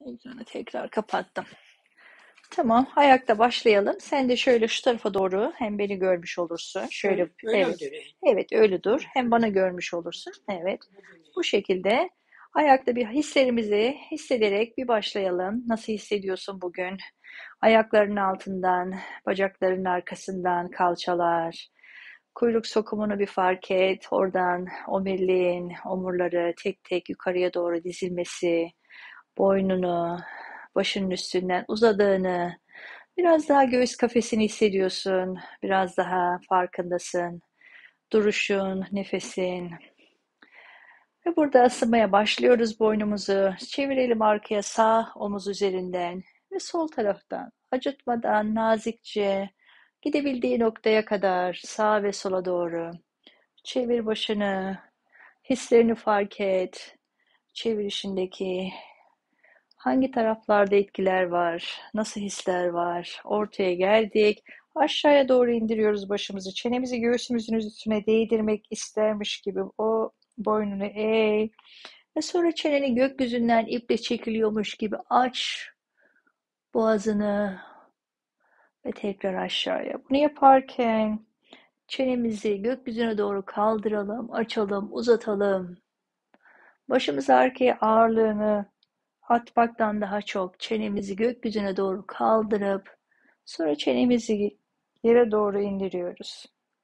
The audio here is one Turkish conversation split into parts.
Ekranı tekrar kapattım. Tamam, ayakta başlayalım. Sen de şöyle şu tarafa doğru hem beni görmüş olursun. Şöyle, Öyle mi evet, duruyor? evet öyle dur. Hem bana görmüş olursun. Evet, bu şekilde ayakta bir hislerimizi hissederek bir başlayalım. Nasıl hissediyorsun bugün? Ayaklarının altından, bacaklarının arkasından, kalçalar, kuyruk sokumunu bir fark et. Oradan omuriliğin, omurları tek tek yukarıya doğru dizilmesi, boynunu başının üstünden uzadığını, biraz daha göğüs kafesini hissediyorsun, biraz daha farkındasın. Duruşun, nefesin. Ve burada ısınmaya başlıyoruz boynumuzu. Çevirelim arkaya sağ omuz üzerinden ve sol taraftan. Acıtmadan nazikçe gidebildiği noktaya kadar sağa ve sola doğru. Çevir başını, hislerini fark et. Çevirişindeki hangi taraflarda etkiler var? Nasıl hisler var? Ortaya geldik. Aşağıya doğru indiriyoruz başımızı. Çenemizi göğsümüzün üstüne değdirmek istermiş gibi o boynunu eğ. Ve sonra çeneni gökyüzünden iple çekiliyormuş gibi aç boğazını ve tekrar aşağıya. Bunu yaparken çenemizi gökyüzüne doğru kaldıralım, açalım, uzatalım. Başımız arkaya ağırlığını atmaktan daha çok çenemizi gökyüzüne doğru kaldırıp sonra çenemizi yere doğru indiriyoruz.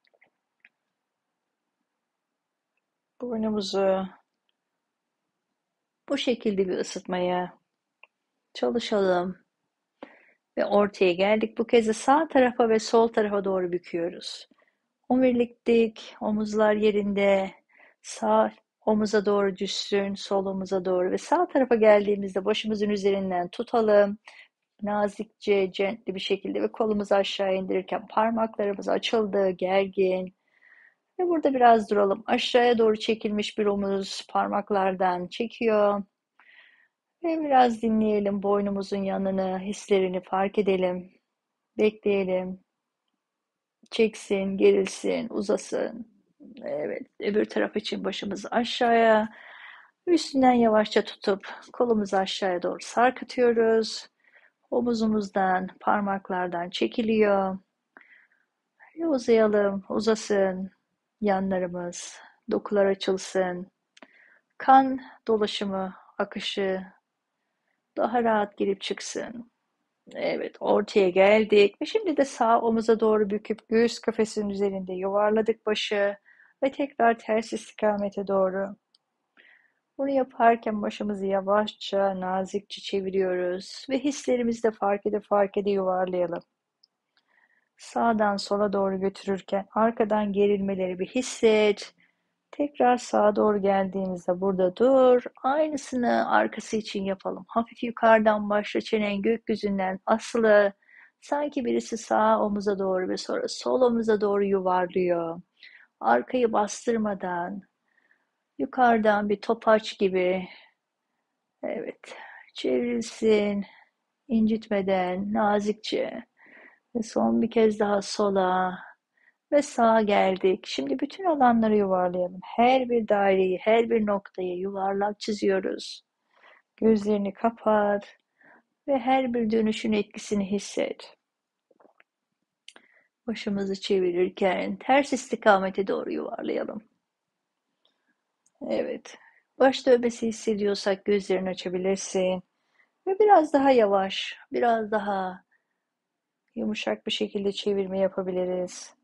Burnumuzu bu şekilde bir ısıtmaya çalışalım ve ortaya geldik. Bu kez de sağ tarafa ve sol tarafa doğru büküyoruz. Omurilik dik, omuzlar yerinde, sağ omuza doğru düşsün, sol omuza doğru ve sağ tarafa geldiğimizde başımızın üzerinden tutalım. Nazikçe, gently bir şekilde ve kolumuzu aşağı indirirken parmaklarımız açıldı, gergin. Ve burada biraz duralım. Aşağıya doğru çekilmiş bir omuz parmaklardan çekiyor. Ve biraz dinleyelim boynumuzun yanını, hislerini fark edelim. Bekleyelim. Çeksin, gerilsin, uzasın. Evet, öbür taraf için başımızı aşağıya, üstünden yavaşça tutup kolumuzu aşağıya doğru sarkıtıyoruz. Omuzumuzdan, parmaklardan çekiliyor. Ve uzayalım, uzasın yanlarımız, dokular açılsın. Kan dolaşımı, akışı daha rahat girip çıksın. Evet, ortaya geldik. Ve şimdi de sağ omuza doğru büküp göğüs kafesinin üzerinde yuvarladık başı ve tekrar ters istikamete doğru. Bunu yaparken başımızı yavaşça, nazikçe çeviriyoruz ve hislerimizi de fark ede yuvarlayalım. Sağdan sola doğru götürürken arkadan gerilmeleri bir hisset. Tekrar sağa doğru geldiğimizde burada dur. Aynısını arkası için yapalım. Hafif yukarıdan başla, çenen gökyüzünden asılı. Sanki birisi sağ omuza doğru ve sonra sol omuza doğru yuvarlıyor. Arkayı bastırmadan, yukarıdan bir topaç gibi. Evet, çevrilsin, incitmeden, nazikçe. Ve son bir kez daha sola. Ve sağa geldik. Şimdi bütün alanları yuvarlayalım. Her bir daireyi, her bir noktayı yuvarlak çiziyoruz. Gözlerini kapat ve her bir dönüşün etkisini hisset. Başımızı çevirirken ters istikamete doğru yuvarlayalım. Evet. Baş dönmesi hissediyorsak gözlerini açabilirsin. Ve biraz daha yavaş, biraz daha yumuşak bir şekilde çevirme yapabiliriz.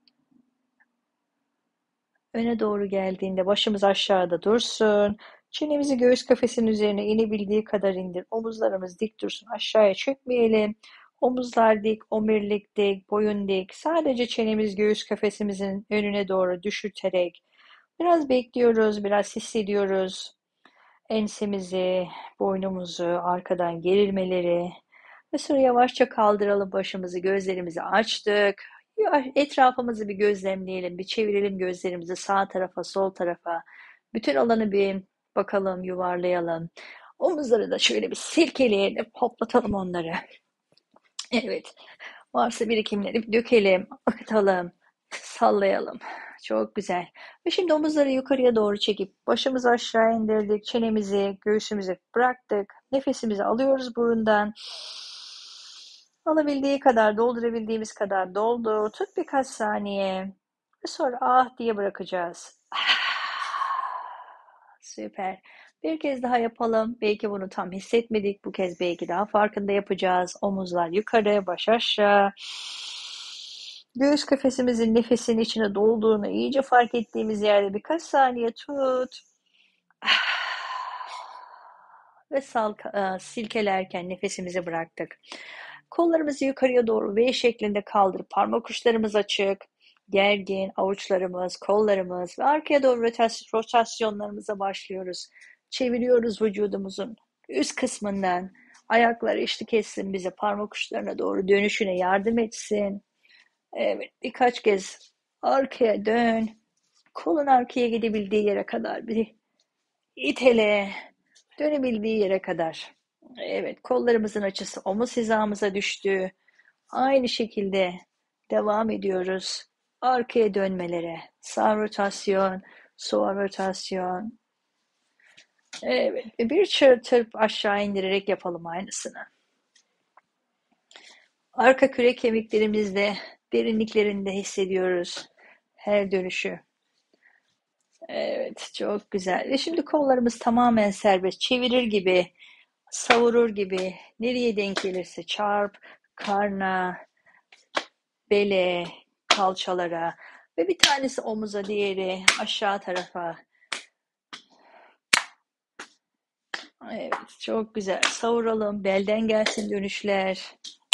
Öne doğru geldiğinde başımız aşağıda dursun. Çenemizi göğüs kafesinin üzerine inebildiği kadar indir. Omuzlarımız dik dursun. Aşağıya çökmeyelim. Omuzlar dik, omurilik dik, boyun dik. Sadece çenemiz göğüs kafesimizin önüne doğru düşürterek biraz bekliyoruz, biraz hissediyoruz. Ensemizi, boynumuzu, arkadan gerilmeleri ve sonra yavaşça kaldıralım başımızı, gözlerimizi açtık. Etrafımızı bir gözlemleyelim, bir çevirelim gözlerimizi sağ tarafa, sol tarafa. Bütün alanı bir bakalım, yuvarlayalım. Omuzları da şöyle bir silkeleyelim, hoplatalım onları. Evet, varsa birikimleri bir dökelim, akıtalım, sallayalım. Çok güzel. Ve şimdi omuzları yukarıya doğru çekip başımızı aşağı indirdik, çenemizi, göğsümüze bıraktık. Nefesimizi alıyoruz burundan. Alabildiği kadar, doldurabildiğimiz kadar doldur. Tut birkaç saniye. Ve sonra ah diye bırakacağız. Süper. Bir kez daha yapalım. Belki bunu tam hissetmedik. Bu kez belki daha farkında yapacağız. Omuzlar yukarı, baş aşağı. Göğüs kafesimizin nefesin içine dolduğunu iyice fark ettiğimiz yerde birkaç saniye tut. Ve silkelerken nefesimizi bıraktık. Kollarımızı yukarıya doğru V şeklinde kaldırıp parmak uçlarımız açık. Gergin avuçlarımız, kollarımız ve arkaya doğru rotasyonlarımıza başlıyoruz. Çeviriyoruz vücudumuzun üst kısmından. Ayaklar eşlik etsin bize, parmak uçlarına doğru dönüşüne yardım etsin. Evet, birkaç kez arkaya dön. Kolun arkaya gidebildiği yere kadar bir itele. Dönebildiği yere kadar. Evet, kollarımızın açısı omuz hizamıza düştü. Aynı şekilde devam ediyoruz. Arkaya dönmelere. Sağ rotasyon, sol rotasyon. Evet, bir çırpıp aşağı indirerek yapalım aynısını. Arka kürek kemiklerimizde, derinliklerinde hissediyoruz her dönüşü. Evet, çok güzel. Ve şimdi kollarımız tamamen serbest. Çevirir gibi, savurur gibi, nereye denk gelirse çarp, karna, bele, kalçalara ve bir tanesi omuza, diğeri aşağı tarafa. Evet, çok güzel. Savuralım. Belden gelsin dönüşler.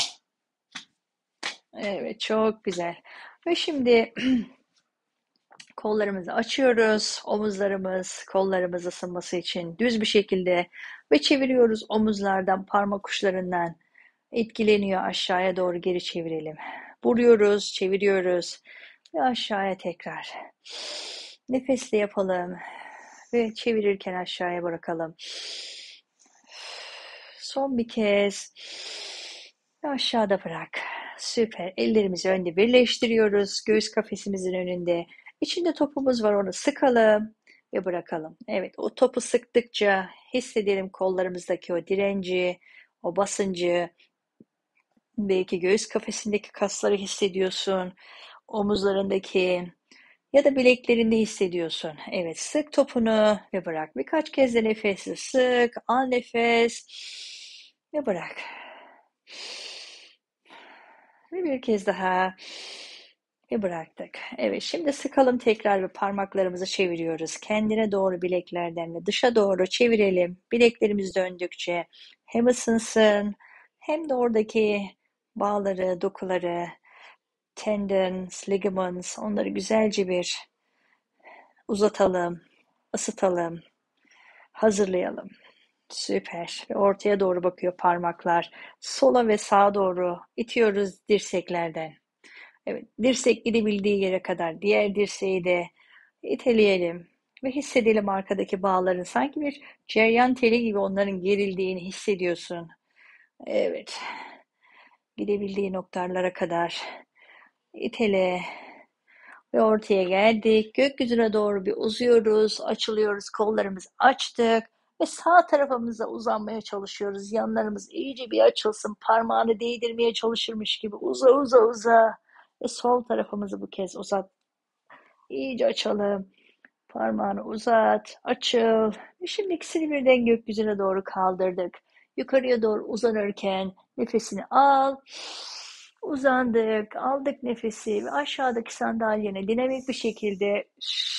Evet, çok güzel. Ve şimdi kollarımızı açıyoruz. Omuzlarımız, kollarımız ısınması için düz bir şekilde ve çeviriyoruz omuzlardan, parmak uçlarından. Etkileniyor, aşağıya doğru geri çevirelim. Vuruyoruz, çeviriyoruz ve aşağıya tekrar. Nefesle yapalım ve çevirirken aşağıya bırakalım. Son bir kez ve aşağıda bırak. Süper. Ellerimizi önde birleştiriyoruz. Göğüs kafesimizin önünde. İçinde topumuz var, onu sıkalım ve bırakalım. Evet, o topu sıktıkça hissedelim kollarımızdaki o direnci, o basıncı. Belki göğüs kafesindeki kasları hissediyorsun, omuzlarındaki ya da bileklerinde hissediyorsun. Evet, sık topunu ve bırak. Birkaç kez de nefesi sık, al nefes ve bırak. Ve bir kez daha ve bıraktık. Evet, şimdi sıkalım tekrar ve parmaklarımızı çeviriyoruz. Kendine doğru bileklerden ve dışa doğru çevirelim. Bileklerimiz döndükçe hem ısınsın hem de oradaki bağları, dokuları, tendons, ligaments, onları güzelce bir uzatalım, ısıtalım, hazırlayalım. Süper. Ve ortaya doğru bakıyor parmaklar. Sola ve sağa doğru itiyoruz dirseklerden. Evet, dirsek gidebildiği yere kadar diğer dirseği de iteleyelim ve hissedelim arkadaki bağların sanki bir ceryan teli gibi onların gerildiğini hissediyorsun. Evet, gidebildiği noktalara kadar itele ve ortaya geldik. Gökyüzüne doğru bir uzuyoruz, açılıyoruz, kollarımızı açtık ve sağ tarafımıza uzanmaya çalışıyoruz. Yanlarımız iyice bir açılsın, parmağını değdirmeye çalışırmış gibi uza uza uza ve sol tarafımızı bu kez uzat. İyice açalım. Parmağını uzat, açıl. Şimdi ikisini birden gökyüzüne doğru kaldırdık. Yukarıya doğru uzanırken nefesini al. Uzandık, aldık nefesi ve aşağıdaki sandalyene dinamik bir şekilde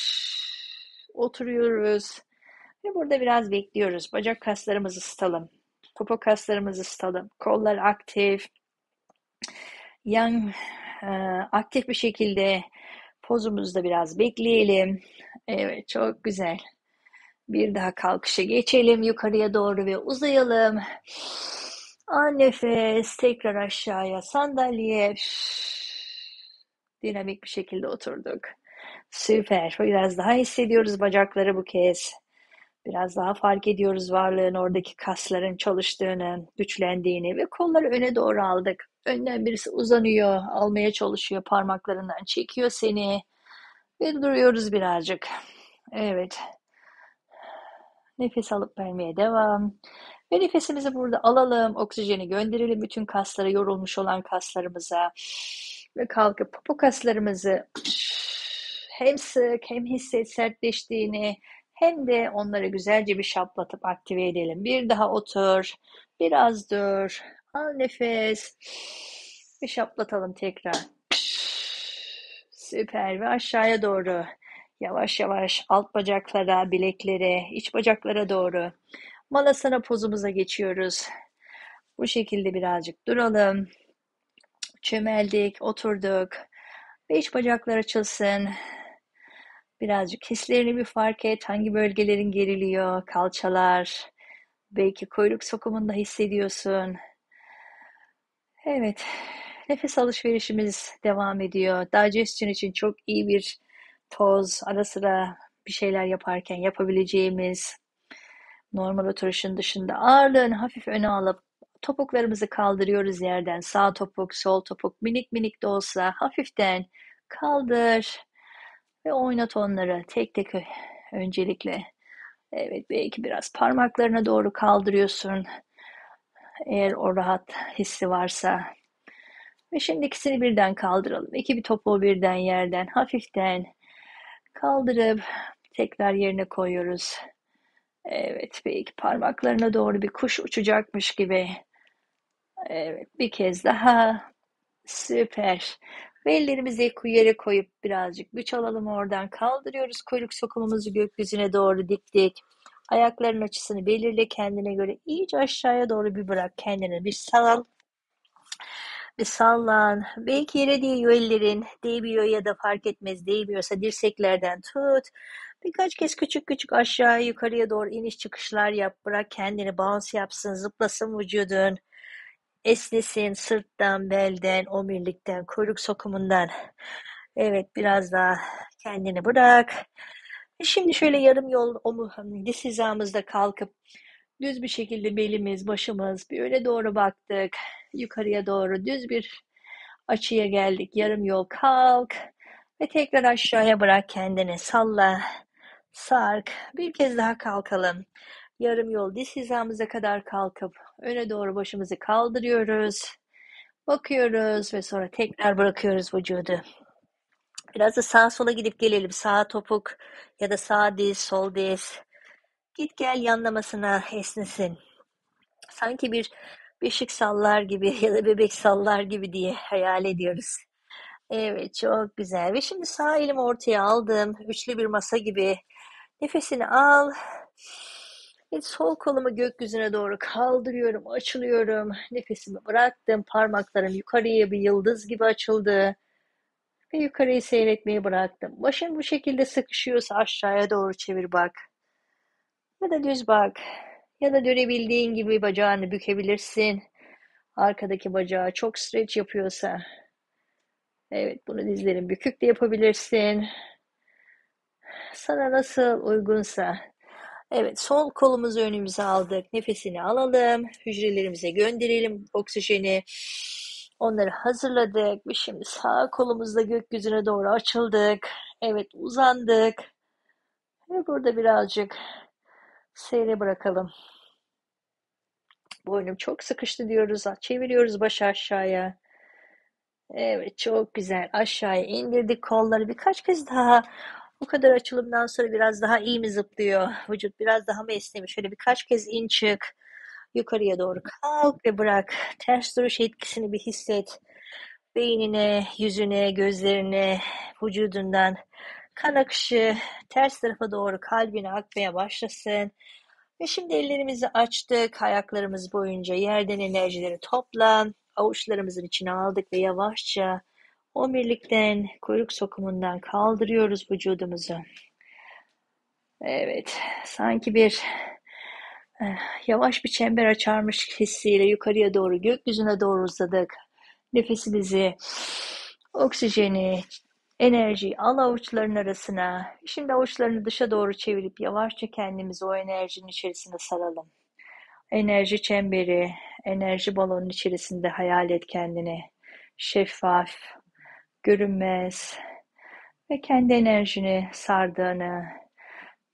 oturuyoruz. Ve burada biraz bekliyoruz. Bacak kaslarımızı ısıtalım. Popo kaslarımızı ısıtalım. Kollar aktif. Yan e, aktif bir şekilde pozumuzda biraz bekleyelim. Evet, çok güzel. Bir daha kalkışa geçelim yukarıya doğru ve uzayalım. Al nefes, tekrar aşağıya sandalyeye. Dinamik bir şekilde oturduk. Süper. Biraz daha hissediyoruz bacakları bu kez. Biraz daha fark ediyoruz varlığın, oradaki kasların çalıştığını, güçlendiğini ve kolları öne doğru aldık. Önden birisi uzanıyor, almaya çalışıyor, parmaklarından çekiyor seni ve duruyoruz birazcık. Evet, nefes alıp vermeye devam. Ve nefesimizi burada alalım, oksijeni gönderelim bütün kaslara, yorulmuş olan kaslarımıza. Ve kalkıp popo kaslarımızı hem sık hem hisset sertleştiğini hem de onları güzelce bir şaplatıp aktive edelim. Bir daha otur, biraz dur, al nefes, bir şaplatalım tekrar. Süper ve aşağıya doğru. Yavaş yavaş alt bacaklara, bileklere, iç bacaklara doğru. Malasana pozumuza geçiyoruz. Bu şekilde birazcık duralım. Çömeldik, oturduk. Ve iç bacaklar açılsın. Birazcık hislerini bir fark et. Hangi bölgelerin geriliyor? Kalçalar. Belki kuyruk sokumunda hissediyorsun. Evet. Nefes alışverişimiz devam ediyor. Digestion için çok iyi bir toz. Ara sıra bir şeyler yaparken yapabileceğimiz, normal oturuşun dışında ağırlığını hafif öne alıp topuklarımızı kaldırıyoruz yerden. Sağ topuk, sol topuk minik minik de olsa hafiften kaldır ve oynat onları tek tek öncelikle. Evet, belki biraz parmaklarına doğru kaldırıyorsun eğer o rahat hissi varsa. Ve şimdi ikisini birden kaldıralım. İki bir topuğu birden yerden hafiften kaldırıp tekrar yerine koyuyoruz. Evet, belki parmaklarına doğru bir kuş uçacakmış gibi. Evet, bir kez daha. Süper. Ve ellerimizi yere koyup birazcık güç alalım oradan. Kaldırıyoruz kuyruk sokumumuzu gökyüzüne doğru diktik. Ayakların açısını belirle kendine göre. İyice aşağıya doğru bir bırak kendini. Bir sal, bir sallan. Belki yere değiyor ellerin. Değmiyor ya da fark etmez. Değmiyorsa dirseklerden tut. Birkaç kez küçük küçük aşağı yukarıya doğru iniş çıkışlar yap. Bırak kendini bounce yapsın, zıplasın vücudun. Esnesin sırttan, belden, omurilikten, kuyruk sokumundan. Evet, biraz daha kendini bırak. Şimdi şöyle yarım yol diz hizamızda kalkıp düz bir şekilde belimiz, başımız bir öne doğru baktık. Yukarıya doğru düz bir açıya geldik. Yarım yol kalk ve tekrar aşağıya bırak kendini. Salla, sark. Bir kez daha kalkalım. Yarım yol diz hizamıza kadar kalkıp öne doğru başımızı kaldırıyoruz. Bakıyoruz ve sonra tekrar bırakıyoruz vücudu. Biraz da sağa sola gidip gelelim. Sağ topuk ya da sağ diz, sol diz. Git gel yanlamasına esnesin. Sanki bir beşik sallar gibi ya da bebek sallar gibi diye hayal ediyoruz. Evet, çok güzel. Ve şimdi sağ elimi ortaya aldım. Üçlü bir masa gibi. Nefesini al. Ve sol kolumu gökyüzüne doğru kaldırıyorum, açılıyorum. Nefesimi bıraktım. Parmaklarım yukarıya bir yıldız gibi açıldı. Ve yukarıyı seyretmeyi bıraktım. Başın bu şekilde sıkışıyorsa aşağıya doğru çevir bak. Ya da düz bak. Ya da dönebildiğin gibi bacağını bükebilirsin. Arkadaki bacağı çok streç yapıyorsa. Evet, bunu dizlerin bükük de yapabilirsin. Sana nasıl uygunsa. Evet, sol kolumuzu önümüze aldık. Nefesini alalım. Hücrelerimize gönderelim oksijeni. Onları hazırladık. Ve şimdi sağ kolumuzla gökyüzüne doğru açıldık. Evet, uzandık. Ve burada birazcık seyre bırakalım. Boynum çok sıkıştı diyoruz. Çeviriyoruz başı aşağıya. Evet, çok güzel. Aşağıya indirdik kolları birkaç kez daha. Bu kadar açılımdan sonra biraz daha iyi mi zıplıyor? Vücut biraz daha mı esnemiş? Şöyle birkaç kez in çık. Yukarıya doğru kalk ve bırak. Ters duruş etkisini bir hisset. Beynine, yüzüne, gözlerine, vücudundan kan akışı ters tarafa doğru kalbine akmaya başlasın. Ve şimdi ellerimizi açtık. Ayaklarımız boyunca yerden enerjileri topla. Avuçlarımızın içine aldık ve yavaşça omurilikten, kuyruk sokumundan kaldırıyoruz vücudumuzu. Evet, sanki bir yavaş bir çember açarmış hissiyle yukarıya doğru, gökyüzüne doğru uzadık. Nefesimizi, oksijeni, enerjiyi al avuçların arasına. Şimdi avuçlarını dışa doğru çevirip yavaşça kendimizi o enerjinin içerisine saralım. Enerji çemberi, enerji balonun içerisinde hayal et kendini. Şeffaf, görünmez ve kendi enerjini sardığını,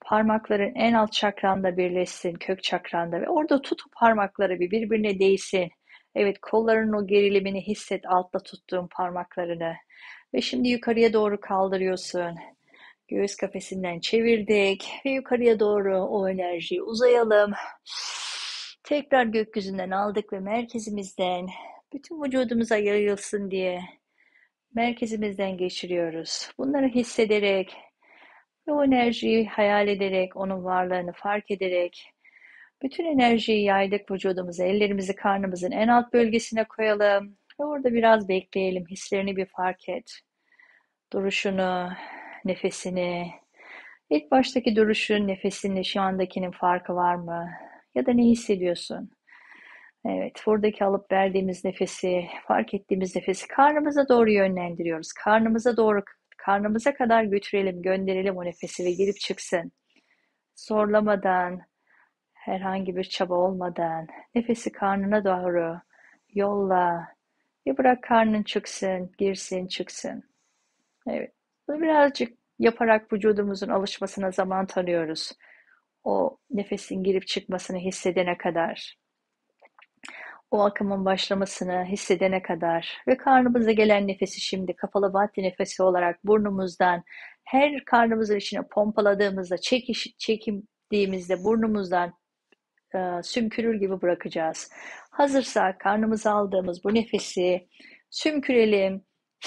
Parmakların en alt çakranda birleşsin, kök çakranda ve orada tut o parmakları birbirine değsin. Evet, kollarının o gerilimini hisset, altta tuttuğun parmaklarını. Ve şimdi yukarıya doğru kaldırıyorsun. Göğüs kafesinden çevirdik ve yukarıya doğru o enerjiyi uzayalım. Tekrar gökyüzünden aldık ve merkezimizden bütün vücudumuza yayılsın diye merkezimizden geçiriyoruz. Bunları hissederek ve o enerjiyi hayal ederek, onun varlığını fark ederek bütün enerjiyi yaydık vücudumuza. Ellerimizi karnımızın en alt bölgesine koyalım ve orada biraz bekleyelim. Hislerini bir fark et. Duruşunu, nefesini. İlk baştaki duruşun, nefesinle şu andakinin farkı var mı? Ya da ne hissediyorsun? Evet, buradaki alıp verdiğimiz nefesi, fark ettiğimiz nefesi karnımıza doğru yönlendiriyoruz. Karnımıza doğru, karnımıza kadar götürelim, gönderelim o nefesi ve girip çıksın. Zorlamadan, herhangi bir çaba olmadan nefesi karnına doğru yolla ve bırak karnın çıksın, girsin, çıksın. Evet, bunu birazcık yaparak vücudumuzun alışmasına zaman tanıyoruz. O nefesin girip çıkmasını hissedene kadar. O akımın başlamasını hissedene kadar ve karnımıza gelen nefesi şimdi kapalı batti nefesi olarak burnumuzdan her karnımızın içine pompaladığımızda, çekimdiğimizde burnumuzdan sümkürür gibi bırakacağız. Hazırsa karnımıza aldığımız bu nefesi sümkürelim.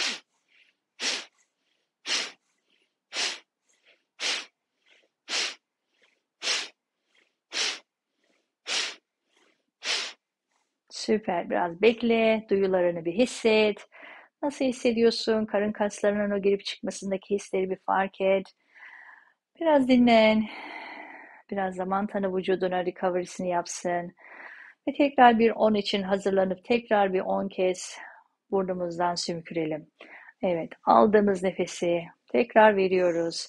Süper. Biraz bekle. Duyularını bir hisset. Nasıl hissediyorsun? Karın kaslarının o girip çıkmasındaki hisleri bir fark et. Biraz dinlen. Biraz zaman tanı vücuduna recovery'sini yapsın. Ve tekrar bir 10 için hazırlanıp tekrar bir 10 kez burnumuzdan sümkürelim. Evet, aldığımız nefesi tekrar veriyoruz.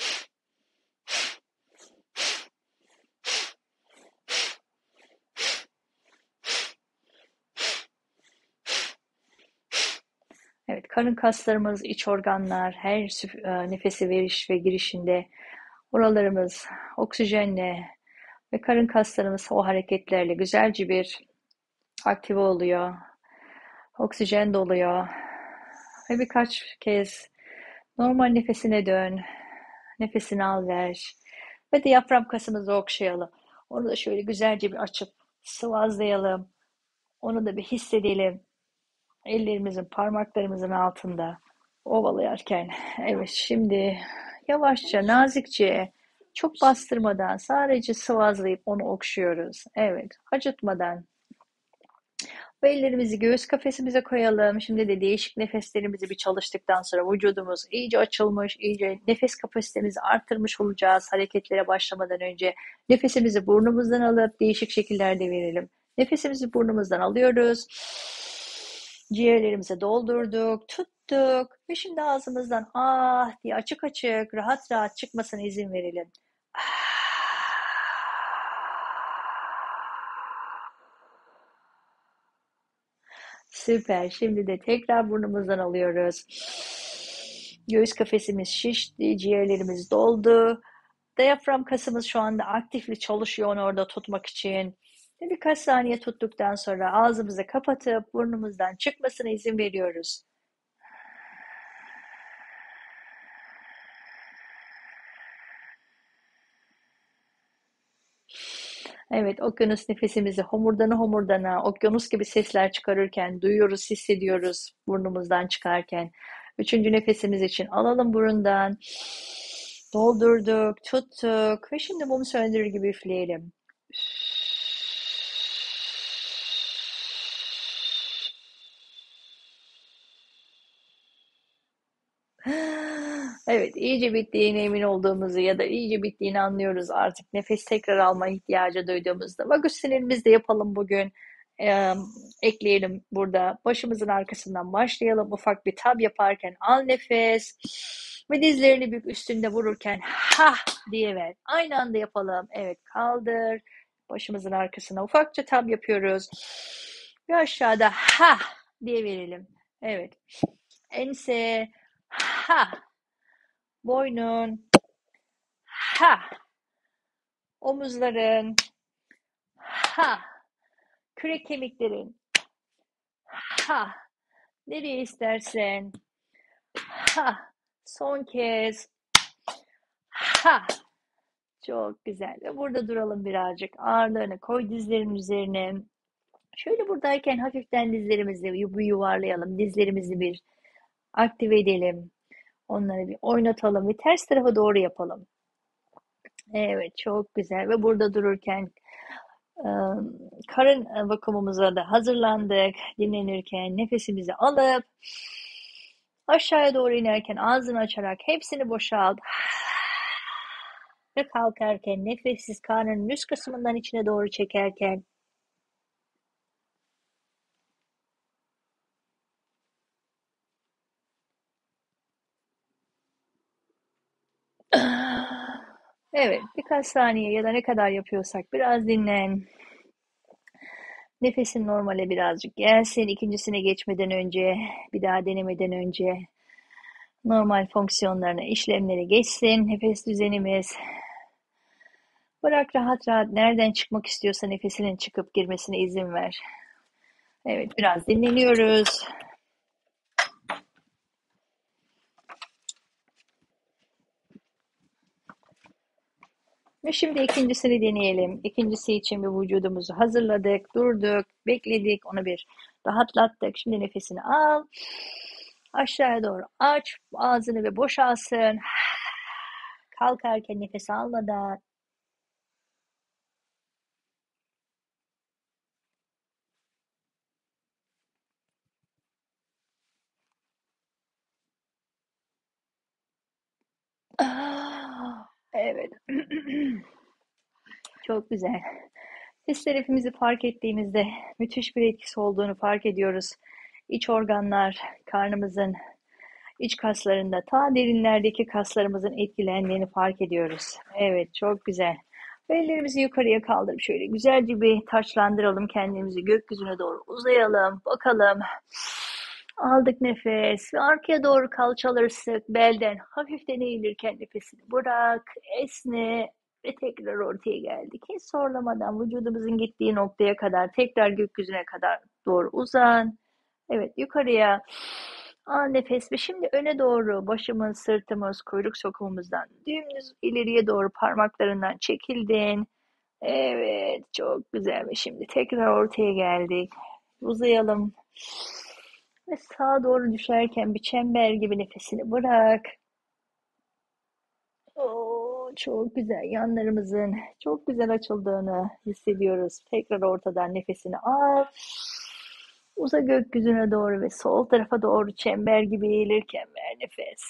Evet, karın kaslarımız, iç organlar, her nefesi veriş ve girişinde oralarımız oksijenle ve karın kaslarımız o hareketlerle güzelce bir aktive oluyor. Oksijen doluyor. Ve birkaç kez normal nefesine dön. Nefesini al ver. Ve diyafram kasımızı okşayalım. Onu da şöyle güzelce bir açıp sıvazlayalım. Onu da bir hissedelim. Ellerimizin parmaklarımızın altında ovalayarken. Evet, şimdi yavaşça, nazikçe, çok bastırmadan sadece sıvazlayıp onu okşuyoruz. Evet, acıtmadan. Ve ellerimizi göğüs kafesimize koyalım. Şimdi de değişik nefeslerimizi bir çalıştıktan sonra vücudumuz iyice açılmış, iyice nefes kapasitemizi arttırmış olacağız. Hareketlere başlamadan önce nefesimizi burnumuzdan alıp değişik şekillerde verelim. Nefesimizi burnumuzdan alıyoruz. Ciğerlerimize doldurduk, tuttuk ve şimdi ağzımızdan ah diye açık açık, rahat rahat çıkmasına izin verelim. Süper. Şimdi de tekrar burnumuzdan alıyoruz. Göğüs kafesimiz şişti, ciğerlerimiz doldu. Diyafram kasımız şu anda aktifli çalışıyor onu orada tutmak için. Ve birkaç saniye tuttuktan sonra ağzımızı kapatıp burnumuzdan çıkmasına izin veriyoruz. Evet, okyanus nefesimizi homurdana homurdana, okyanus gibi sesler çıkarırken duyuyoruz, hissediyoruz burnumuzdan çıkarken. Üçüncü nefesimiz için alalım burundan. Doldurduk, tuttuk ve şimdi mumu söndürür gibi üfleyelim. Evet, iyice bittiğine emin olduğumuzu ya da iyice bittiğini anlıyoruz artık. Nefes tekrar alma ihtiyacı duyduğumuzda. Vagus sinirimizi de yapalım bugün. Ee, ekleyelim burada. Başımızın arkasından başlayalım. Ufak bir tab yaparken al nefes. Ve dizlerini bir üstünde vururken ha diye ver. Aynı anda yapalım. Evet, kaldır. Başımızın arkasına ufakça tab yapıyoruz. Ve aşağıda ha diye verelim. Evet. Ense ha, boynun ha. Omuzların, ha, kürek kemiklerin, ha, nereye istersen, ha, son kez, ha. Çok güzel. Ve burada duralım birazcık. Ağırlığını koy dizlerin üzerine. Şöyle buradayken hafiften dizlerimizi bir yuvarlayalım. Dizlerimizi bir aktive edelim. Onları bir oynatalım ve ters tarafa doğru yapalım. Evet, çok güzel. Ve burada dururken e, karın vakumumuza da hazırlandık. Dinlenirken nefesimizi alıp aşağıya doğru inerken ağzını açarak hepsini boşalt. Ve kalkarken nefessiz karnının üst kısmından içine doğru çekerken evet, birkaç saniye ya da ne kadar yapıyorsak biraz dinlen. Nefesin normale birazcık gelsin. İkincisine geçmeden önce, bir daha denemeden önce normal fonksiyonlarına, işlemlere geçsin. Nefes düzenimiz. Bırak rahat rahat nereden çıkmak istiyorsa nefesinin çıkıp girmesine izin ver. Evet, biraz dinleniyoruz. Ve şimdi ikincisini deneyelim. İkincisi için bir vücudumuzu hazırladık, durduk, bekledik, onu bir rahatlattık. Şimdi nefesini al, aşağıya doğru aç ağzını ve boşalsın. Kalkarken nefes almadan. Evet. Çok güzel. Hisler hepimizi fark ettiğimizde müthiş bir etkisi olduğunu fark ediyoruz. İç organlar, karnımızın iç kaslarında, ta derinlerdeki kaslarımızın etkilendiğini fark ediyoruz. Evet, çok güzel. Ve ellerimizi yukarıya kaldırıp şöyle güzelce bir taçlandıralım kendimizi. Gökyüzüne doğru uzayalım. Bakalım. Aldık nefes ve arkaya doğru kalçaları sık. Belden hafiften eğilirken nefesini bırak. Esne ve tekrar ortaya geldik. Hiç zorlamadan vücudumuzun gittiği noktaya kadar tekrar gökyüzüne kadar doğru uzan. Evet, yukarıya al nefes ve şimdi öne doğru başımız, sırtımız, kuyruk sokumumuzdan dümdüz ileriye doğru parmaklarından çekildin. Evet, çok güzel ve şimdi tekrar ortaya geldik. Uzayalım ve sağa doğru düşerken bir çember gibi nefesini bırak. Oo, çok güzel. Yanlarımızın çok güzel açıldığını hissediyoruz. Tekrar ortadan nefesini al. Uza gökyüzüne doğru ve sol tarafa doğru çember gibi eğilirken ver nefes.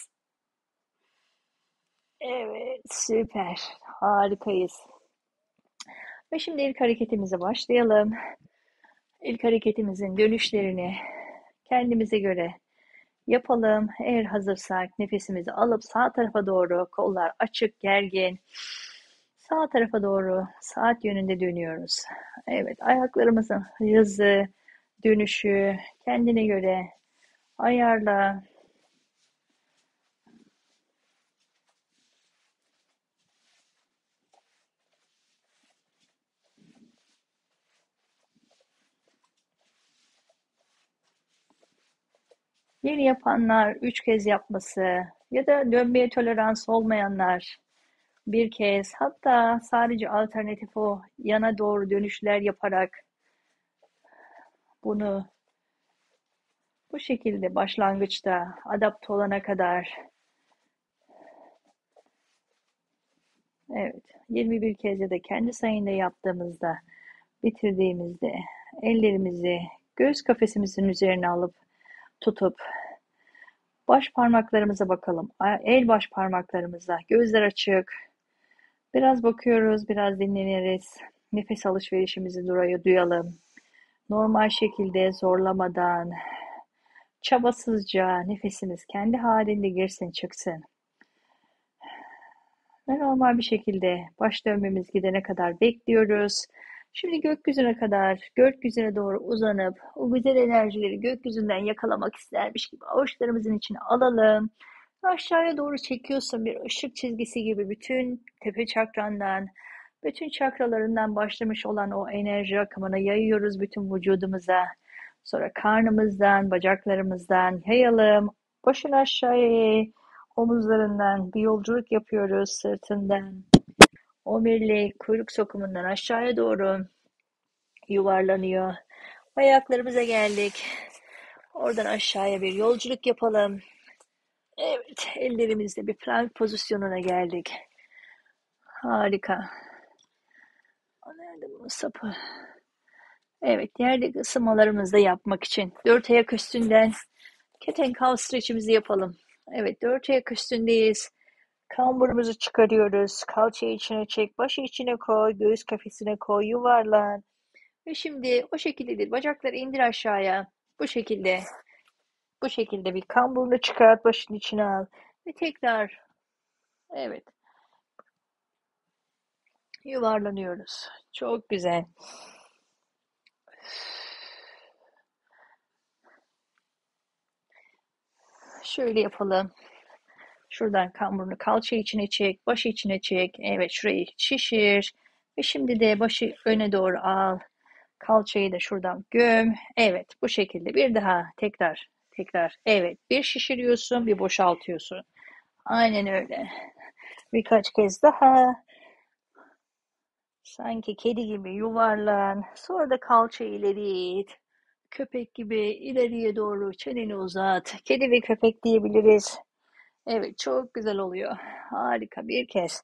Evet, süper. Harikayız. Ve şimdi ilk hareketimize başlayalım. İlk hareketimizin dönüşlerini kendimize göre yapalım. Eğer hazırsak nefesimizi alıp sağ tarafa doğru kollar açık, gergin. Sağ tarafa doğru saat yönünde dönüyoruz. Evet, ayaklarımızın hızı, dönüşü kendine göre ayarla. Yeni yapanlar 3 kez yapması ya da dönmeye tolerans olmayanlar bir kez, hatta sadece alternatif o yana doğru dönüşler yaparak bunu bu şekilde başlangıçta adapte olana kadar, evet, 21 kez ya da kendi sayında yaptığımızda, bitirdiğimizde ellerimizi göğüs kafesimizin üzerine alıp tutup baş parmaklarımıza bakalım. El baş parmaklarımıza, gözler açık. Biraz bakıyoruz, biraz dinleniriz. Nefes alışverişimizi duyalım. Normal şekilde zorlamadan, çabasızca nefesimiz kendi halinde girsin çıksın. Ve normal bir şekilde baş dönmemiz gidene kadar bekliyoruz. Şimdi gökyüzüne doğru uzanıp o güzel enerjileri gökyüzünden yakalamak istermiş gibi avuçlarımızın içine alalım. Aşağıya doğru çekiyorsun bir ışık çizgisi gibi bütün tepe çakrandan Bütün çakralarından başlamış olan o enerji akımını yayıyoruz bütün vücudumuza. Sonra karnımızdan, bacaklarımızdan yayalım. Başın aşağıya, omuzlarından bir yolculuk yapıyoruz sırtından. Omurilik kuyruk sokumundan aşağıya doğru yuvarlanıyor. Ayaklarımıza geldik. Oradan aşağıya bir yolculuk yapalım. Evet, ellerimizle bir plank pozisyonuna geldik. Harika. Nerede bunun sapı? Evet, yerdeki ısınmalarımızı da yapmak için dört ayak üstünden cat and cow stretch'imizi yapalım. Evet, dört ayak üstündeyiz. Kamburumuzu çıkarıyoruz. Kalçayı içine çek, başı içine koy, göğüs kafesine koy, yuvarlan. Ve şimdi o şekilde değil, bacakları indir aşağıya. Bu şekilde, bu şekilde bir kamburunu çıkart, başın içine al. Ve tekrar, evet, yuvarlanıyoruz. Çok güzel. Şöyle yapalım. Şuradan kamburunu kalça içine çek, başı içine çek. Evet, şurayı şişir. Ve şimdi de başı öne doğru al. Kalçayı da şuradan göm. Evet, bu şekilde bir daha tekrar tekrar. Evet, bir şişiriyorsun, bir boşaltıyorsun. Aynen öyle. Birkaç kez daha. Sanki kedi gibi yuvarlan. Sonra da kalçayı ileri it. Köpek gibi ileriye doğru çeneni uzat. Kedi ve köpek diyebiliriz. Evet, çok güzel oluyor. Harika bir kez.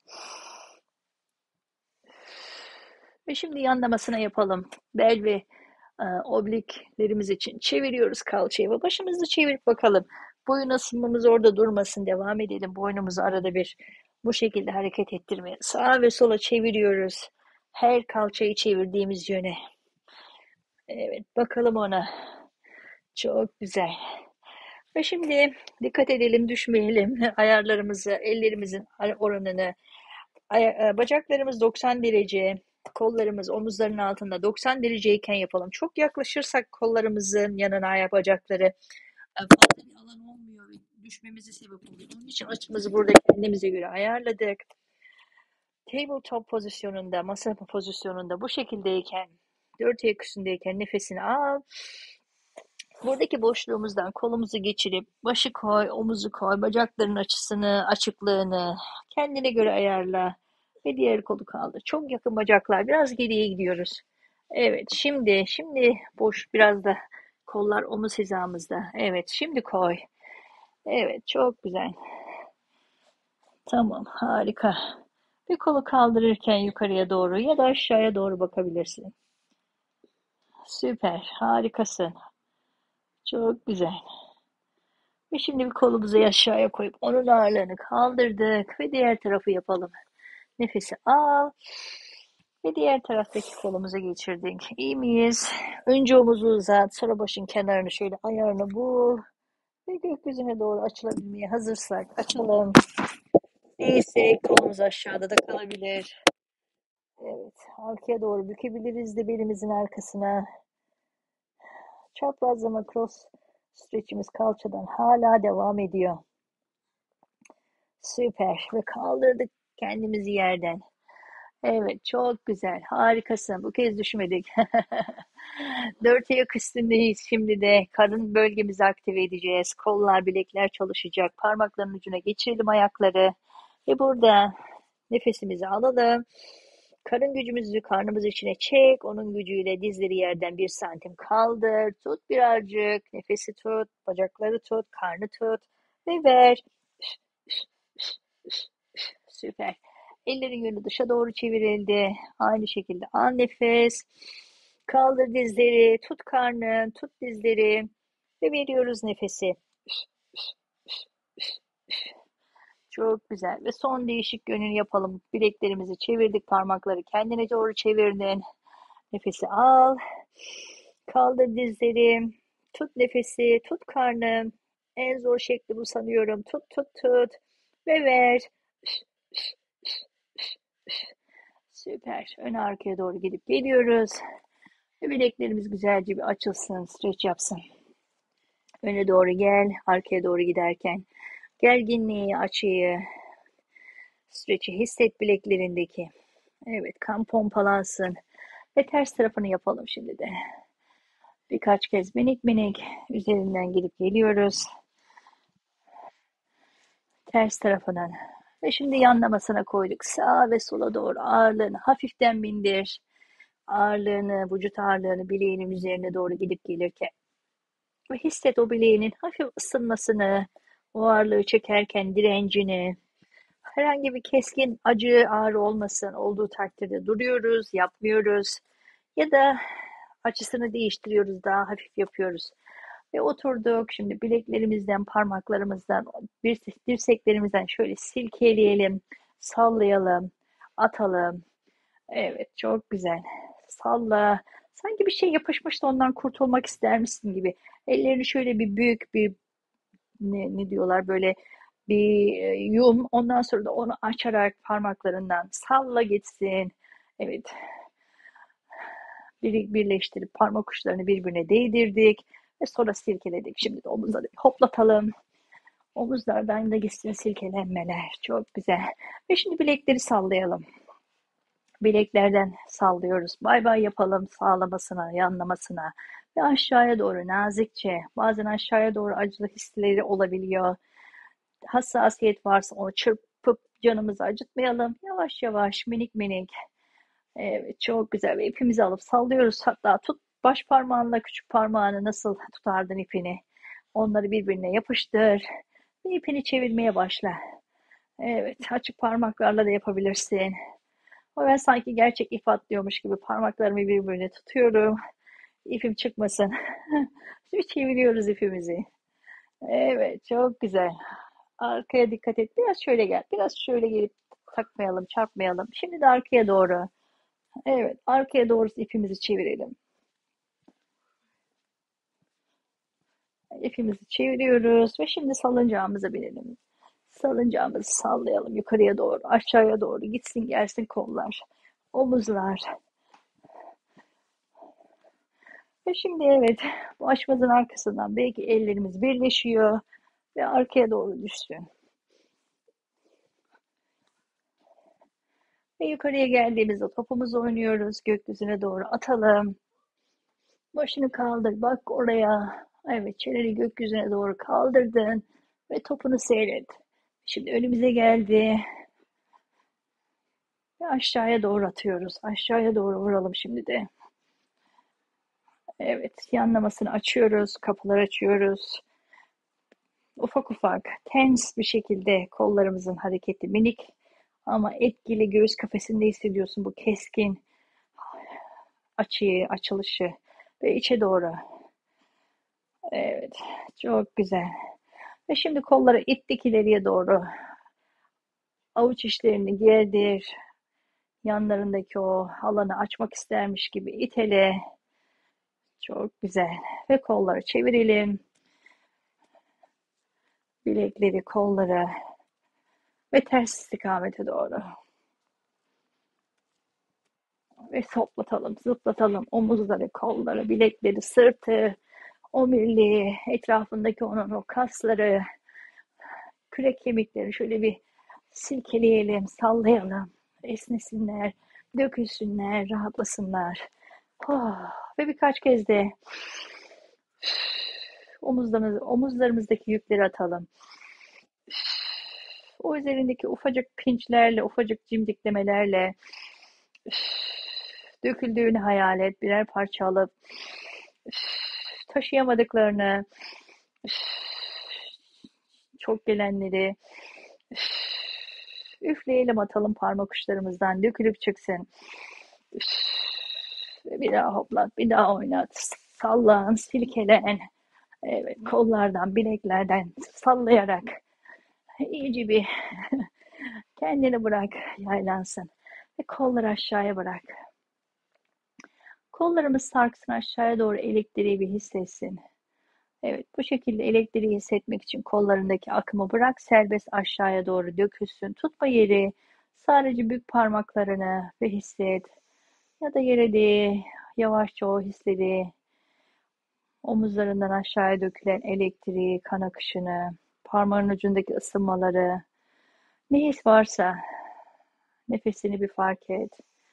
Ve şimdi yanlamasına yapalım. Bel ve obliklerimiz için çeviriyoruz kalçayı ve başımızı çevirip bakalım. Boyun asılmamız orada durmasın. Devam edelim. Boynumuzu arada bir bu şekilde hareket ettirmeye. Sağa ve sola çeviriyoruz. Her kalçayı çevirdiğimiz yöne. Evet, bakalım ona. Çok güzel. Ve şimdi dikkat edelim, düşmeyelim. Ayarlarımızı, ellerimizin oranını. Bacaklarımız 90 derece, kollarımız omuzların altında 90 dereceyken yapalım. Çok yaklaşırsak kollarımızın yanına bacakları fazla bir alan olmuyor ve düşmemize sebep oluyor. Onun için açımızı burada kendimize göre ayarladık. Tabletop pozisyonunda, masa pozisyonunda bu şekildeyken, dört ayak üstündeyken nefesini al. Buradaki boşluğumuzdan kolumuzu geçirip başı koy, omuzu koy, bacakların açısını, açıklığını kendine göre ayarla ve diğer kolu kaldır. Çok yakın bacaklar, biraz geriye gidiyoruz. Evet, şimdi boş biraz da kollar omuz hizamızda. Evet, şimdi koy. Evet, çok güzel. Tamam, harika. Bir kolu kaldırırken yukarıya doğru ya da aşağıya doğru bakabilirsin. Süper, harikasın. Çok güzel. Ve şimdi bir kolumuzu aşağıya koyup onun ağırlığını kaldırdık ve diğer tarafı yapalım. Nefesi al ve diğer taraftaki kolumuza geçirdik. İyi miyiz? Önce omuzu uzat, sonra başın kenarını şöyle ayarını bul ve gökyüzüne doğru açılabilmeye hazırsak açalım. Değilse kolumuz aşağıda da kalabilir. Evet, arkaya doğru bükebiliriz de belimizin arkasına. Çaprazlama cross stretchimiz kalçadan hala devam ediyor. Süper ve kaldırdık kendimizi yerden. Evet, çok güzel, harikasın. Bu kez düşmedik. Dört ayak üstündeyiz. Şimdi de karın bölgemizi aktive edeceğiz. Kollar, bilekler çalışacak. Parmakların ucuna geçirelim ayakları. Ve burada nefesimizi alalım. Karın gücümüzü karnımız içine çek. Onun gücüyle dizleri yerden 1 santim kaldır. Tut birazcık. Nefesi tut. Bacakları tut. Karnı tut. Ve ver. Süper. Ellerin yönü dışa doğru çevirildi. Aynı şekilde al nefes. Kaldır dizleri. Tut karnı. Tut dizleri. Ve veriyoruz nefesi. Çok güzel. Ve son değişik yönünü yapalım. Bileklerimizi çevirdik. Parmakları kendine doğru çevirdin. Nefesi al. Kaldır dizleri. Tut nefesi. Tut karnı. En zor şekli bu sanıyorum. Tut tut tut. Ve ver. Süper. Ön arkaya doğru gidip geliyoruz. Ve bileklerimiz güzelce bir açılsın. Streç yapsın. Öne doğru gel. Arkaya doğru giderken. Gerginliği, açıyı, streçi hisset bileklerindeki. Evet, kan pompalansın. Ve ters tarafını yapalım şimdi de. Birkaç kez minik minik üzerinden gidip geliyoruz. Ters tarafının. Ve şimdi yanlamasına koyduk. Sağa ve sola doğru ağırlığını hafiften bindir. Ağırlığını, vücut ağırlığını bileğinin üzerine doğru gidip gelirken. Ve hisset o bileğinin hafif ısınmasını, o ağırlığı çekerken direncini. Herhangi bir keskin acı, ağrı olmasın. Olduğu takdirde duruyoruz, yapmıyoruz. Ya da açısını değiştiriyoruz, daha hafif yapıyoruz. Ve oturduk. Şimdi bileklerimizden, parmaklarımızdan, dirseklerimizden şöyle silkeleyelim, sallayalım, atalım. Evet, çok güzel. Salla. Sanki bir şey yapışmış da ondan kurtulmak istermişsin gibi. Ellerini şöyle bir büyük bir ne diyorlar böyle bir yum. Ondan sonra da onu açarak parmaklarından salla gitsin. Evet, birleştirip parmak uçlarını birbirine değdirdik ve sonra silkeledik. Şimdi de omuzları hoplatalım. Omuzlardan da gitsin silkelenmeler. Çok güzel. Ve şimdi bilekleri sallayalım. Bileklerden sallıyoruz. Bay bay yapalım sağlamasına, yanlamasına. Ve aşağıya doğru nazikçe. Bazen aşağıya doğru acılı hisleri olabiliyor. Hassasiyet varsa onu çırpıp canımızı acıtmayalım. Yavaş yavaş, minik minik. Evet, çok güzel. Ve ipimizi alıp sallıyoruz. Hatta tut baş parmağınla küçük parmağını nasıl tutardın ipini? Onları birbirine yapıştır. Ve ipini çevirmeye başla. Evet, açık parmaklarla da yapabilirsin. Ama ben sanki gerçek ip atlıyormuş gibi parmaklarımı birbirine tutuyorum. İpim çıkmasın. Şimdi çeviriyoruz ipimizi. Evet, çok güzel. Arkaya dikkat et. Biraz şöyle gel. Biraz şöyle gelip takmayalım, çarpmayalım. Şimdi de arkaya doğru. Evet, arkaya doğru ipimizi çevirelim. İpimizi çeviriyoruz ve şimdi salıncağımıza binelim. Salıncağımızı sallayalım yukarıya doğru, aşağıya doğru gitsin gelsin kollar, omuzlar. Ve şimdi evet, başımızın arkasından belki ellerimiz birleşiyor ve arkaya doğru düşsün. Ve yukarıya geldiğimizde topumuzu oynuyoruz, gökyüzüne doğru atalım. Başını kaldır, bak oraya. Evet, çeneni gökyüzüne doğru kaldırdın ve topunu seyret. Şimdi önümüze geldi ve aşağıya doğru atıyoruz. Aşağıya doğru vuralım şimdi de. Evet, yanlamasını açıyoruz, kapılar açıyoruz. Ufak ufak, tens bir şekilde kollarımızın hareketi minik ama etkili göğüs kafesinde hissediyorsun bu keskin açıyı, açılışı ve içe doğru. Evet, çok güzel. Ve şimdi kolları ittik ileriye doğru. Avuç içlerini gerdir. Yanlarındaki o alanı açmak istermiş gibi itele. Çok güzel. Ve kolları çevirelim. Bilekleri, kolları ve ters istikamete doğru. Ve toplatalım, zıplatalım omuzları, kolları, bilekleri, sırtı, omuriliği, etrafındaki onun o kasları, kürek kemikleri şöyle bir silkeleyelim, sallayalım, esnesinler, dökülsünler, rahatlasınlar. Oh, ve birkaç kez de omuzlarımızdaki yükleri atalım. O üzerindeki ufacık pinçlerle, ufacık cimdiklemelerle döküldüğünü hayal et. Birer parça alıp taşıyamadıklarını, çok gelenleri üfleyelim atalım parmak uçlarımızdan dökülüp çıksın. Bir daha hoplat, bir daha oynat. Sallan, silkelen. Evet, kollardan, bileklerden sallayarak iyice bir kendini bırak, yaylansın. Ve kolları aşağıya bırak. Kollarımız sarksın aşağıya doğru elektriği bir hissetsin. Evet, bu şekilde elektriği hissetmek için kollarındaki akımı bırak, serbest aşağıya doğru dökülsün. Tutma yeri, sadece büyük parmaklarını ve hisset. Ya da yere değ, yavaşça o hisleri, omuzlarından aşağıya dökülen elektriği, kan akışını, parmağın ucundaki ısınmaları, ne his varsa nefesini bir fark et.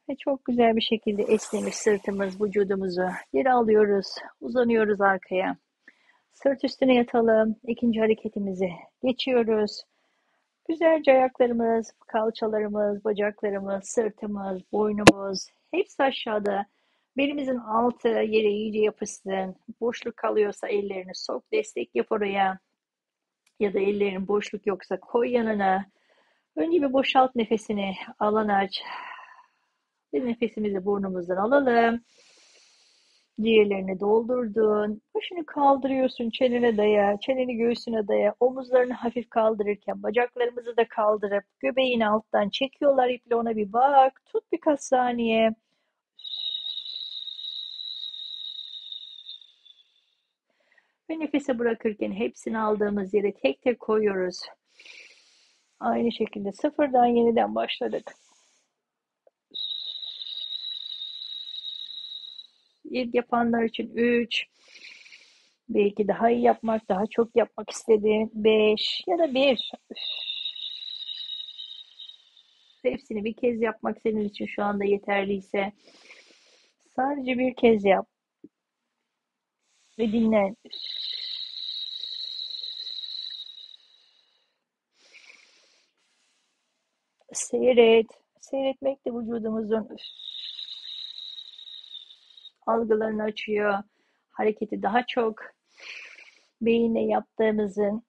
Ve çok güzel bir şekilde esnemiş sırtımız, vücudumuzu. Geri alıyoruz. Uzanıyoruz arkaya. Sırt üstüne yatalım. İkinci hareketimizi geçiyoruz. Güzelce ayaklarımız, kalçalarımız, bacaklarımız, sırtımız, boynumuz hepsi aşağıda. Belimizin altı yere iyice yapışsın. Boşluk kalıyorsa ellerini sok, destek yap oraya. Ya da ellerin boşluk yoksa koy yanına. Önce bir boşalt nefesini, alan aç. Bir nefesimizi burnumuzdan alalım. Ciğerlerini doldurdun. Başını kaldırıyorsun, çenene daya, çeneni göğsüne daya. Omuzlarını hafif kaldırırken bacaklarımızı da kaldırıp göbeğini alttan çekiyorlar iple, ona bir bak. Tut birkaç saniye. Ve nefese bırakırken hepsini aldığımız yere tek tek koyuyoruz. Aynı şekilde sıfırdan yeniden başladık. İlk yapanlar için 3, belki daha iyi yapmak, daha çok yapmak istediğin 5 ya da 1. Hepsini bir kez yapmak senin için şu anda yeterliyse sadece bir kez yap ve dinlen. Seyret. Seyretmek de vücudumuzun algılarını açıyor. Hareketi daha çok beyinle yaptığımızın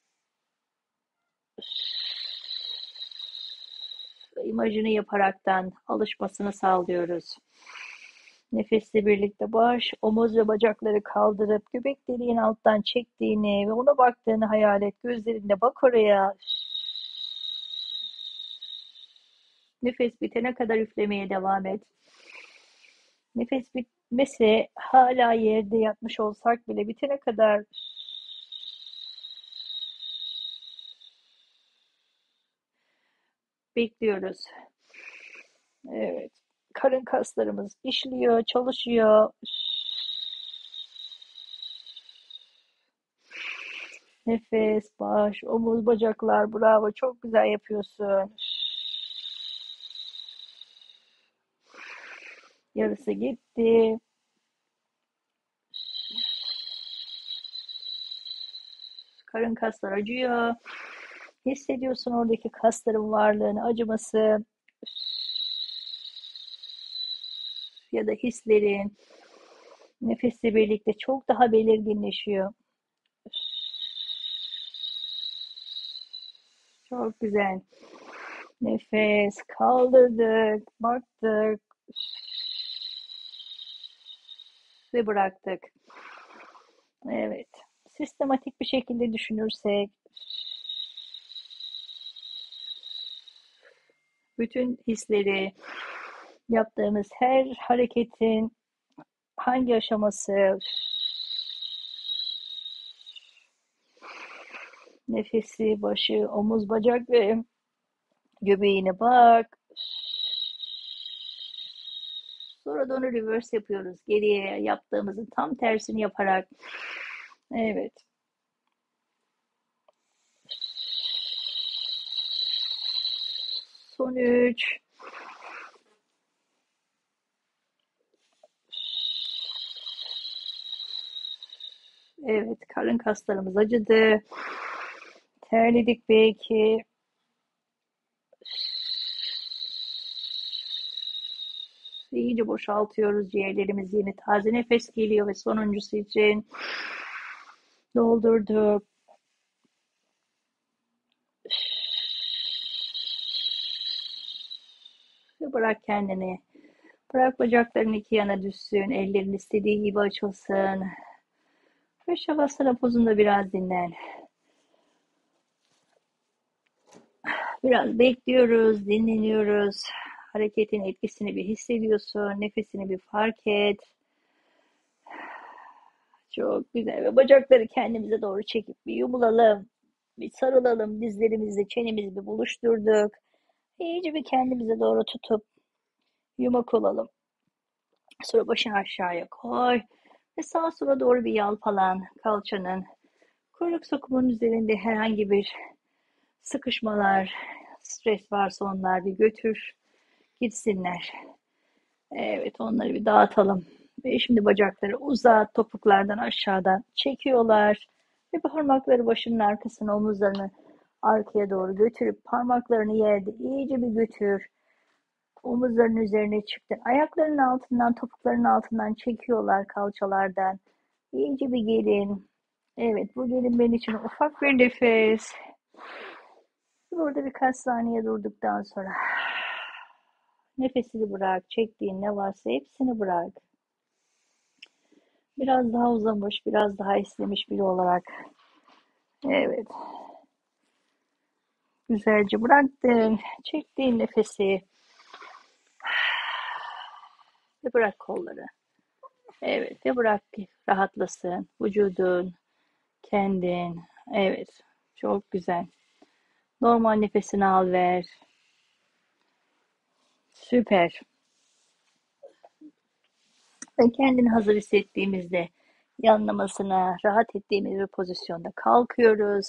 imajını yaparaktan alışmasını sağlıyoruz. Nefesle birlikte baş, omuz ve bacakları kaldırıp göbek deliğin alttan çektiğini ve ona baktığını hayal et. Gözlerinde bak oraya. Nefes bitene kadar üflemeye devam et. Nefes bitmese, hala yerde yatmış olsak bile bitene kadar bekliyoruz. Evet. Karın kaslarımız işliyor, çalışıyor. Nefes, baş, omuz, bacaklar. Bravo. Çok güzel yapıyorsun. Yarısı gitti. Karın kaslar acıyor. Hissediyorsun oradaki kasların varlığını, acıması ya da hislerin nefesle birlikte çok daha belirginleşiyor. Çok güzel. Nefes kaldırdık, baktık ve bıraktık. Evet. Sistematik bir şekilde düşünürsek bütün hisleri, yaptığımız her hareketin hangi aşaması, nefesi, başı, omuz, bacak ve göbeğine bak. Sonra da onu reverse yapıyoruz. Geriye yaptığımızın tam tersini yaparak. Evet. Son 3. Evet. Karın kaslarımız acıdı. Terledik belki. İyice boşaltıyoruz ciğerlerimizi. Yeni taze nefes geliyor ve sonuncusu için doldurduk. Ve bırak kendini. Bırak bacakların iki yana düşsün. Ellerin istediği gibi açılsın. Ve şavasana pozunda biraz dinlen. Biraz bekliyoruz, dinleniyoruz. Hareketin etkisini bir hissediyorsun. Nefesini bir fark et. Çok güzel. Ve bacakları kendimize doğru çekip bir yumulalım. Bir sarılalım. Dizlerimizle çenemizi bir buluşturduk. İyice bir kendimize doğru tutup yumak olalım. Sonra başını aşağıya koy. Ve sağa sola doğru bir yalpalan kalçanın. Kuyruk sokumunun üzerinde herhangi bir sıkışmalar, stres varsa onlar bir götür, gitsinler. Evet, onları bir dağıtalım. Ve şimdi bacakları uzat, topuklardan aşağıdan çekiyorlar. Ve parmakları başının arkasına, omuzlarını arkaya doğru götürüp parmaklarını yerde iyice bir götür. Omuzların üzerine çıktı. Ayaklarının altından, topuklarının altından çekiyorlar kalçalardan. İyice bir gelin. Evet, bu gelinmenin için ufak bir nefes. Burada birkaç saniye durduktan sonra nefesini bırak. Çektiğin ne varsa hepsini bırak. Biraz daha uzamış, biraz daha esnemiş biri olarak. Evet, güzelce bıraktın. Çektiğin nefesi ve bırak kolları. Evet, ve bırak ki rahatlasın vücudun, kendin. Evet, çok güzel. Normal nefesini al ver. Süper. Ve kendini hazır hissettiğimizde yanlamasına, rahat ettiğimiz bir pozisyonda kalkıyoruz.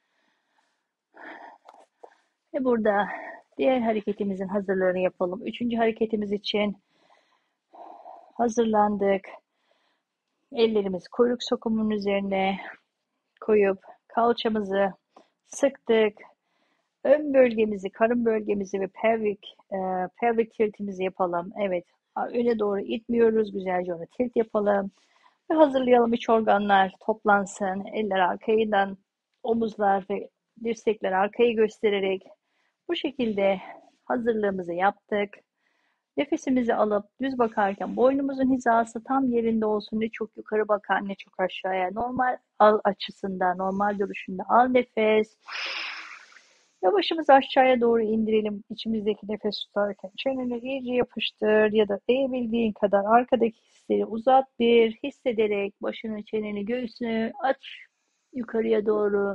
Ve burada diğer hareketimizin hazırlığını yapalım. Üçüncü hareketimiz için hazırlandık. Ellerimiz kuyruk sokumunun üzerine koyup kalçamızı sıktık. Ön bölgemizi, karın bölgemizi ve pelvik tiltimizi yapalım. Evet, öne doğru itmiyoruz. Güzelce onu tilt yapalım. Ve hazırlayalım, iç organlar toplansın. Eller arkadan, omuzlar ve dirsekler arkayı göstererek bu şekilde hazırlığımızı yaptık. Nefesimizi alıp düz bakarken boynumuzun hizası tam yerinde olsun. Ne çok yukarı bakar ne çok aşağıya. Normal al açısında, normal duruşunda al nefes. Ve başımızı aşağıya doğru indirelim. İçimizdeki nefes tutarken çeneni iyice yapıştır ya da eğebildiğin kadar arkadaki hisleri uzat, bir hissederek başını, çeneni, göğsünü aç yukarıya doğru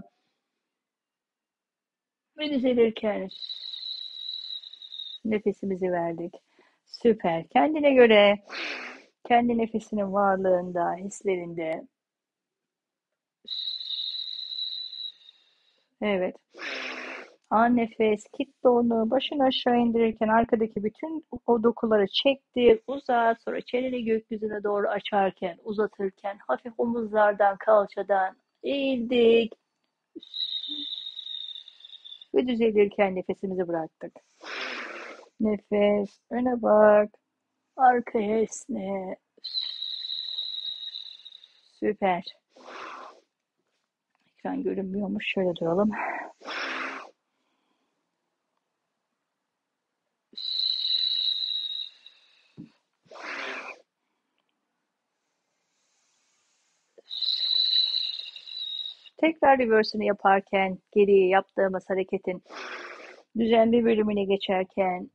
ve düzelirken nefesimizi verdik. Süper. Kendine göre, kendi nefesinin varlığında, hislerinde. Evet. Al nefes, kitle onu, başını aşağı indirirken arkadaki bütün o dokuları çektir, uzat, sonra çeneni gökyüzüne doğru açarken, uzatırken, hafif omuzlardan, kalçadan eğildik ve düzelirken nefesimizi bıraktık. Nefes, öne bak, arkaya esne. Süper. Ekran görünmüyormuş, şöyle duralım. Tekrar reverse'ünü yaparken geriye yaptığımız hareketin düzenli bölümüne geçerken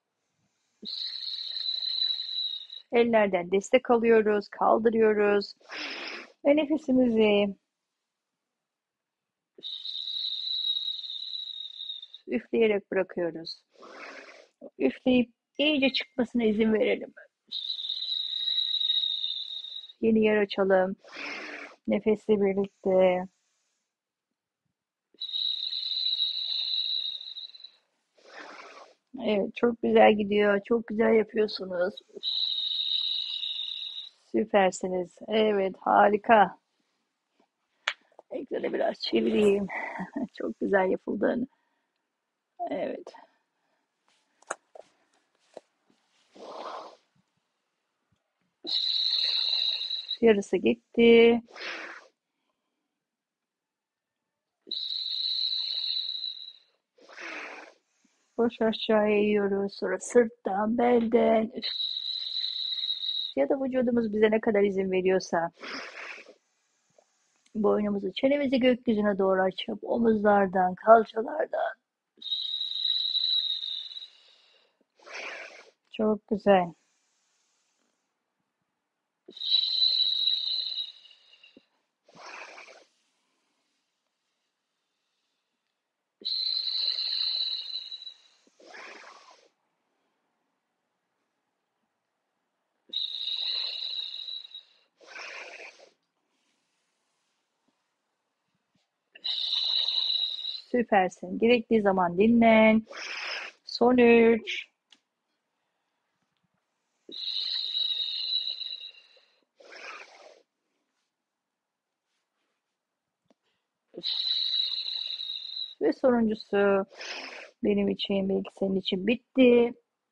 ellerden destek alıyoruz, kaldırıyoruz ve nefesimizi üfleyerek bırakıyoruz. Üfleyip iyice çıkmasına izin verelim. Yeni yer açalım. Nefesle birlikte. Evet, çok güzel gidiyor. Çok güzel yapıyorsunuz. Süpersiniz. Evet, harika. Ekranı biraz çevireyim. Çok güzel yapıldığını. Evet. Yarısı gitti. Baş aşağıya eğiyoruz. Sonra sırttan, belden ya da vücudumuz bize ne kadar izin veriyorsa boynumuzu, çenemizi gökyüzüne doğru açıp omuzlardan, kalçalardan. Çok güzel. Süpersin. Gerektiği zaman dinlen. Son 3, Ve sonuncusu benim için, belki senin için bitti.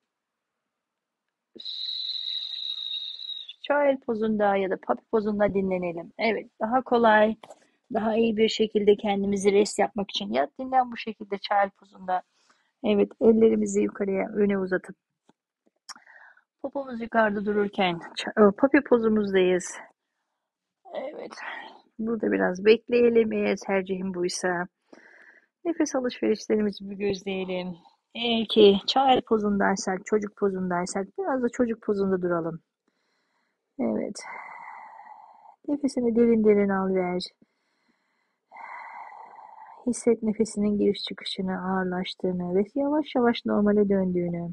Child pozunda ya da puppy pozunda dinlenelim. Evet, daha kolay, daha iyi bir şekilde kendimizi rest yapmak için yat dinlen bu şekilde child pozunda. Evet, ellerimizi yukarıya öne uzatıp popomuz yukarıda dururken puppy pozumuzdayız. Evet, burada biraz bekleyelim eğer tercihim buysa. Nefes alışverişlerimizi bir gözleyelim. Eğer ki child pozundaysak, çocuk pozundaysak biraz da çocuk pozunda duralım. Evet. Nefesini derin derin al ver. Hisset nefesinin giriş çıkışını, ağırlaştığını ve yavaş yavaş normale döndüğünü.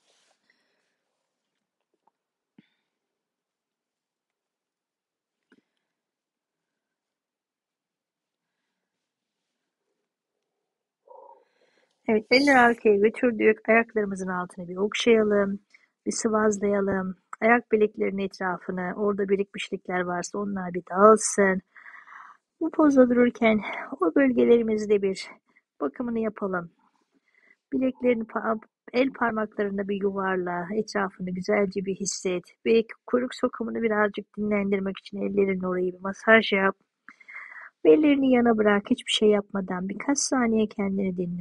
Evet, elleri arkaya götürdük. Ayaklarımızın altını bir okşayalım. Bir sıvazlayalım. Ayak bileklerinin etrafını, orada birikmişlikler varsa onlar bir dağılsın. Bu pozda dururken o bölgelerimizde bir bakımını yapalım. Bileklerini, el parmaklarında bir yuvarla, etrafını güzelce bir hisset. Belki kuyruk sokumunu birazcık dinlendirmek için ellerin orayı bir masaj yap. Ellerini yana bırak, hiçbir şey yapmadan birkaç saniye kendini dinle.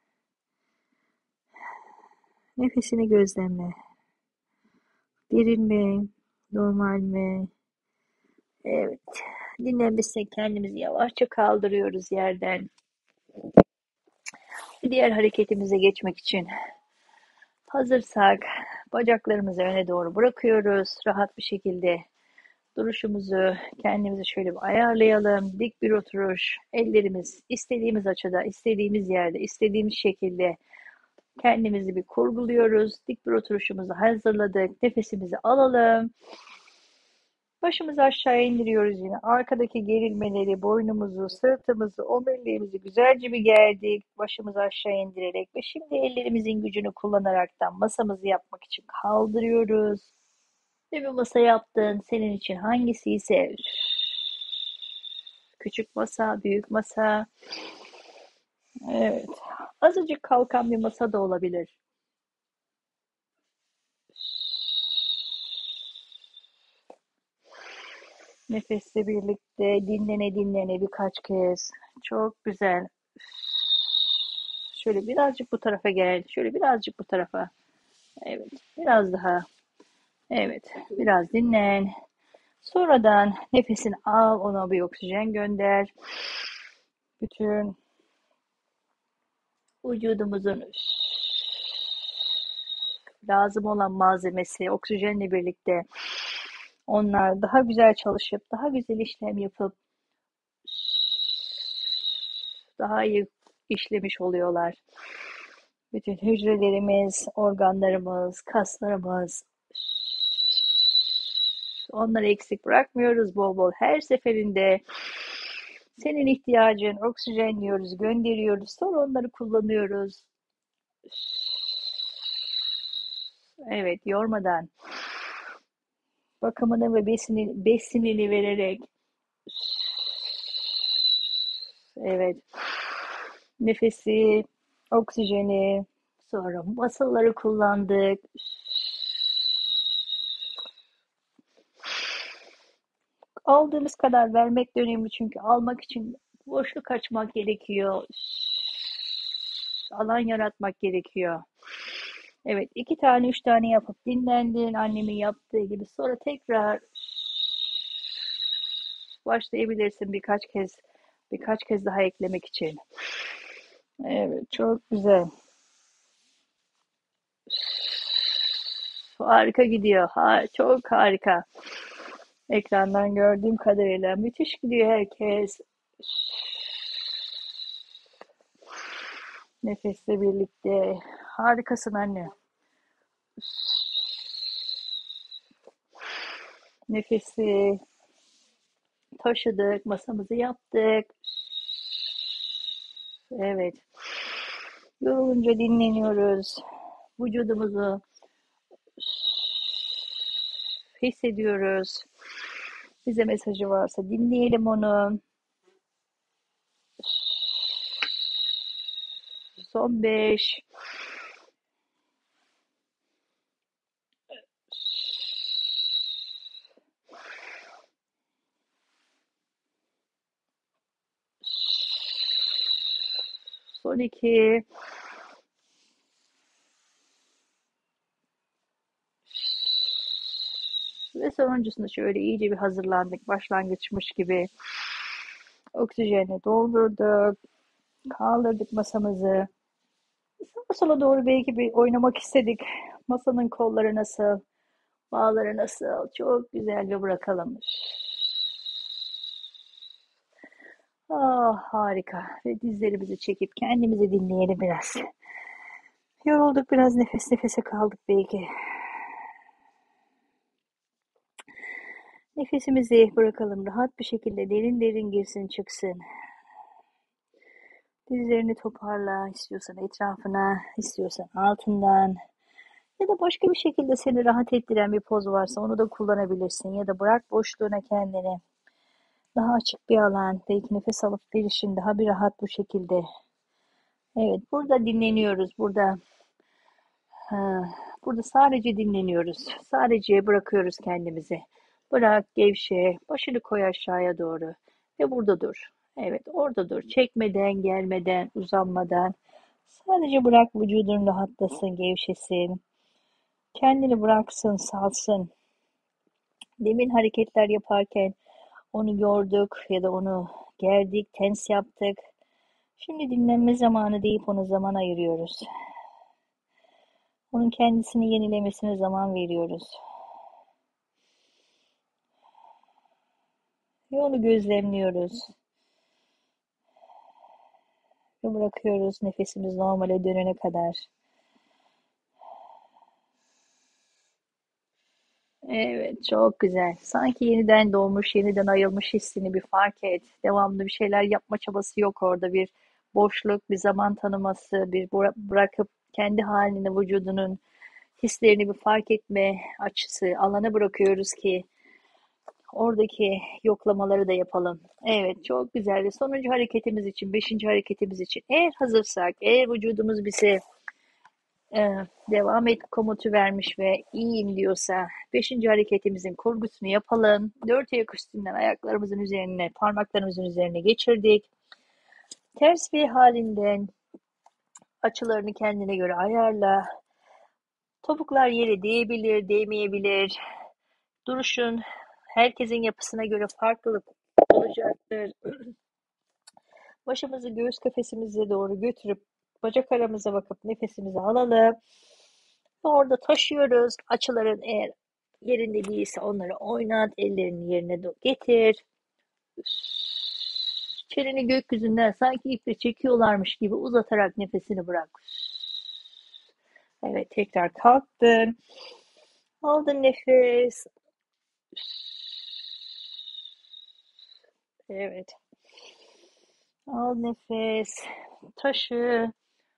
Nefesini gözlemle. Derin mi? Normal mi? Evet. Dinlenmişsek kendimizi yavaşça kaldırıyoruz yerden. Diğer hareketimize geçmek için hazırsak bacaklarımızı öne doğru bırakıyoruz. Rahat bir şekilde duruşumuzu kendimizi şöyle bir ayarlayalım. Dik bir oturuş. Ellerimiz istediğimiz açıda, istediğimiz yerde, istediğimiz şekilde kendimizi bir kurguluyoruz. Dik bir oturuşumuzu hazırladık. Nefesimizi alalım. Başımızı aşağı indiriyoruz yine. Arkadaki gerilmeleri, boynumuzu, sırtımızı, omuriliğimizi güzelce bir gerdik. Başımızı aşağı indirerek ve şimdi ellerimizin gücünü kullanaraktan masamızı yapmak için kaldırıyoruz. Ve bir masa yaptın. Senin için hangisi ise küçük masa, büyük masa. Evet. Azıcık kalkan bir masa da olabilir. Nefesle birlikte dinlene dinlene birkaç kez. Çok güzel. Şöyle birazcık bu tarafa gel. Şöyle birazcık bu tarafa. Evet. Biraz daha. Evet. Biraz dinlen. Sonradan nefesini al. Ona bir oksijen gönder. Bütün vücudumuzun lazım olan malzemesi oksijenle birlikte onlar daha güzel çalışıp daha güzel işlem yapıp daha iyi işlemiş oluyorlar. Bütün hücrelerimiz, organlarımız, kaslarımız, onları eksik bırakmıyoruz bol bol. Her seferinde senin ihtiyacın oksijenliyoruz, gönderiyoruz. Sonra onları kullanıyoruz. Evet, yormadan bakımını ve besinini vererek. Evet. Nefesi, oksijeni, sonra muscle'ları kullandık. Aldığımız kadar vermek de önemli çünkü almak için boşluk açmak gerekiyor. Alan yaratmak gerekiyor. Evet, 2 tane, 3 tane yapıp dinlendin annemin yaptığı gibi. Sonra tekrar başlayabilirsin birkaç kez daha eklemek için. Evet, çok güzel. Harika gidiyor. Çok harika. Ekrandan gördüğüm kadarıyla müthiş gidiyor herkes. Nefesle birlikte. Harikasın anne. Nefesi taşıdık, masamızı yaptık. Evet. Yorulunca dinleniyoruz. Vücudumuzu hissediyoruz. Bize mesajı varsa dinleyelim onu. Son 5. Son 2. Ve sonuncusunda şöyle iyice bir hazırlandık. Başlangıçmış gibi. Oksijenle doldurduk. Kaldırdık masamızı. Sağa sola doğru belki bir oynamak istedik. Masanın kolları nasıl? Bağları nasıl? Çok güzel bir bırakalım. Ah, harika. Ve dizlerimizi çekip kendimizi dinleyelim biraz. Yorulduk biraz, nefes nefese kaldık belki. Nefesimizi bırakalım rahat bir şekilde, derin derin girsin çıksın. Dizlerini toparla, istiyorsan etrafına, istiyorsan altından. Ya da başka bir şekilde seni rahat ettiren bir poz varsa onu da kullanabilirsin. Ya da bırak boşluğuna kendini. Daha açık bir alan, belki nefes alıp verişin daha bir rahat bu şekilde. Evet, burada dinleniyoruz. Ha, burada sadece dinleniyoruz. Sadece bırakıyoruz kendimizi. Bırak, gevşe, başını koy aşağıya doğru ve burada dur. Evet, orada dur. Çekmeden, gelmeden, uzanmadan. Sadece bırak vücudun rahatlasın, gevşesin. Kendini bıraksın, salsın. Demin hareketler yaparken onu yorduk ya da onu gerdik, tens yaptık. Şimdi dinlenme zamanı deyip ona zaman ayırıyoruz. Onun kendisini yenilemesine zaman veriyoruz. Ve onu gözlemliyoruz. Ve bırakıyoruz nefesimiz normale dönene kadar. Evet, çok güzel. Sanki yeniden doğmuş, yeniden ayılmış hissini bir fark et. Devamlı bir şeyler yapma çabası yok orada. Bir boşluk, bir zaman tanıması, bir bırakıp kendi halini, vücudunun hislerini bir fark etme açısı, alana bırakıyoruz ki oradaki yoklamaları da yapalım. Evet, çok güzel. Ve sonuncu hareketimiz için, beşinci hareketimiz için eğer hazırsak, eğer vücudumuz bize devam et komutu vermiş ve iyiyim diyorsa beşinci hareketimizin kurgusunu yapalım. Dört ayak üstünden ayaklarımızın üzerine, parmaklarımızın üzerine geçirdik. Ters V halinden açılarını kendine göre ayarla. Topuklar yere değebilir, değmeyebilir. Duruşun herkesin yapısına göre farklılık olacaktır. Başımızı göğüs kafesimize doğru götürüp bacak aramıza bakıp nefesimizi alalım. Orada taşıyoruz. Açıların eğer yerinde değilse onları oynat. Ellerini yerine getir. Çeneni gökyüzünden sanki iple çekiyorlarmış gibi uzatarak nefesini bırak. Evet, tekrar kalktın. Aldın nefes. Evet. Al nefes. Taşı.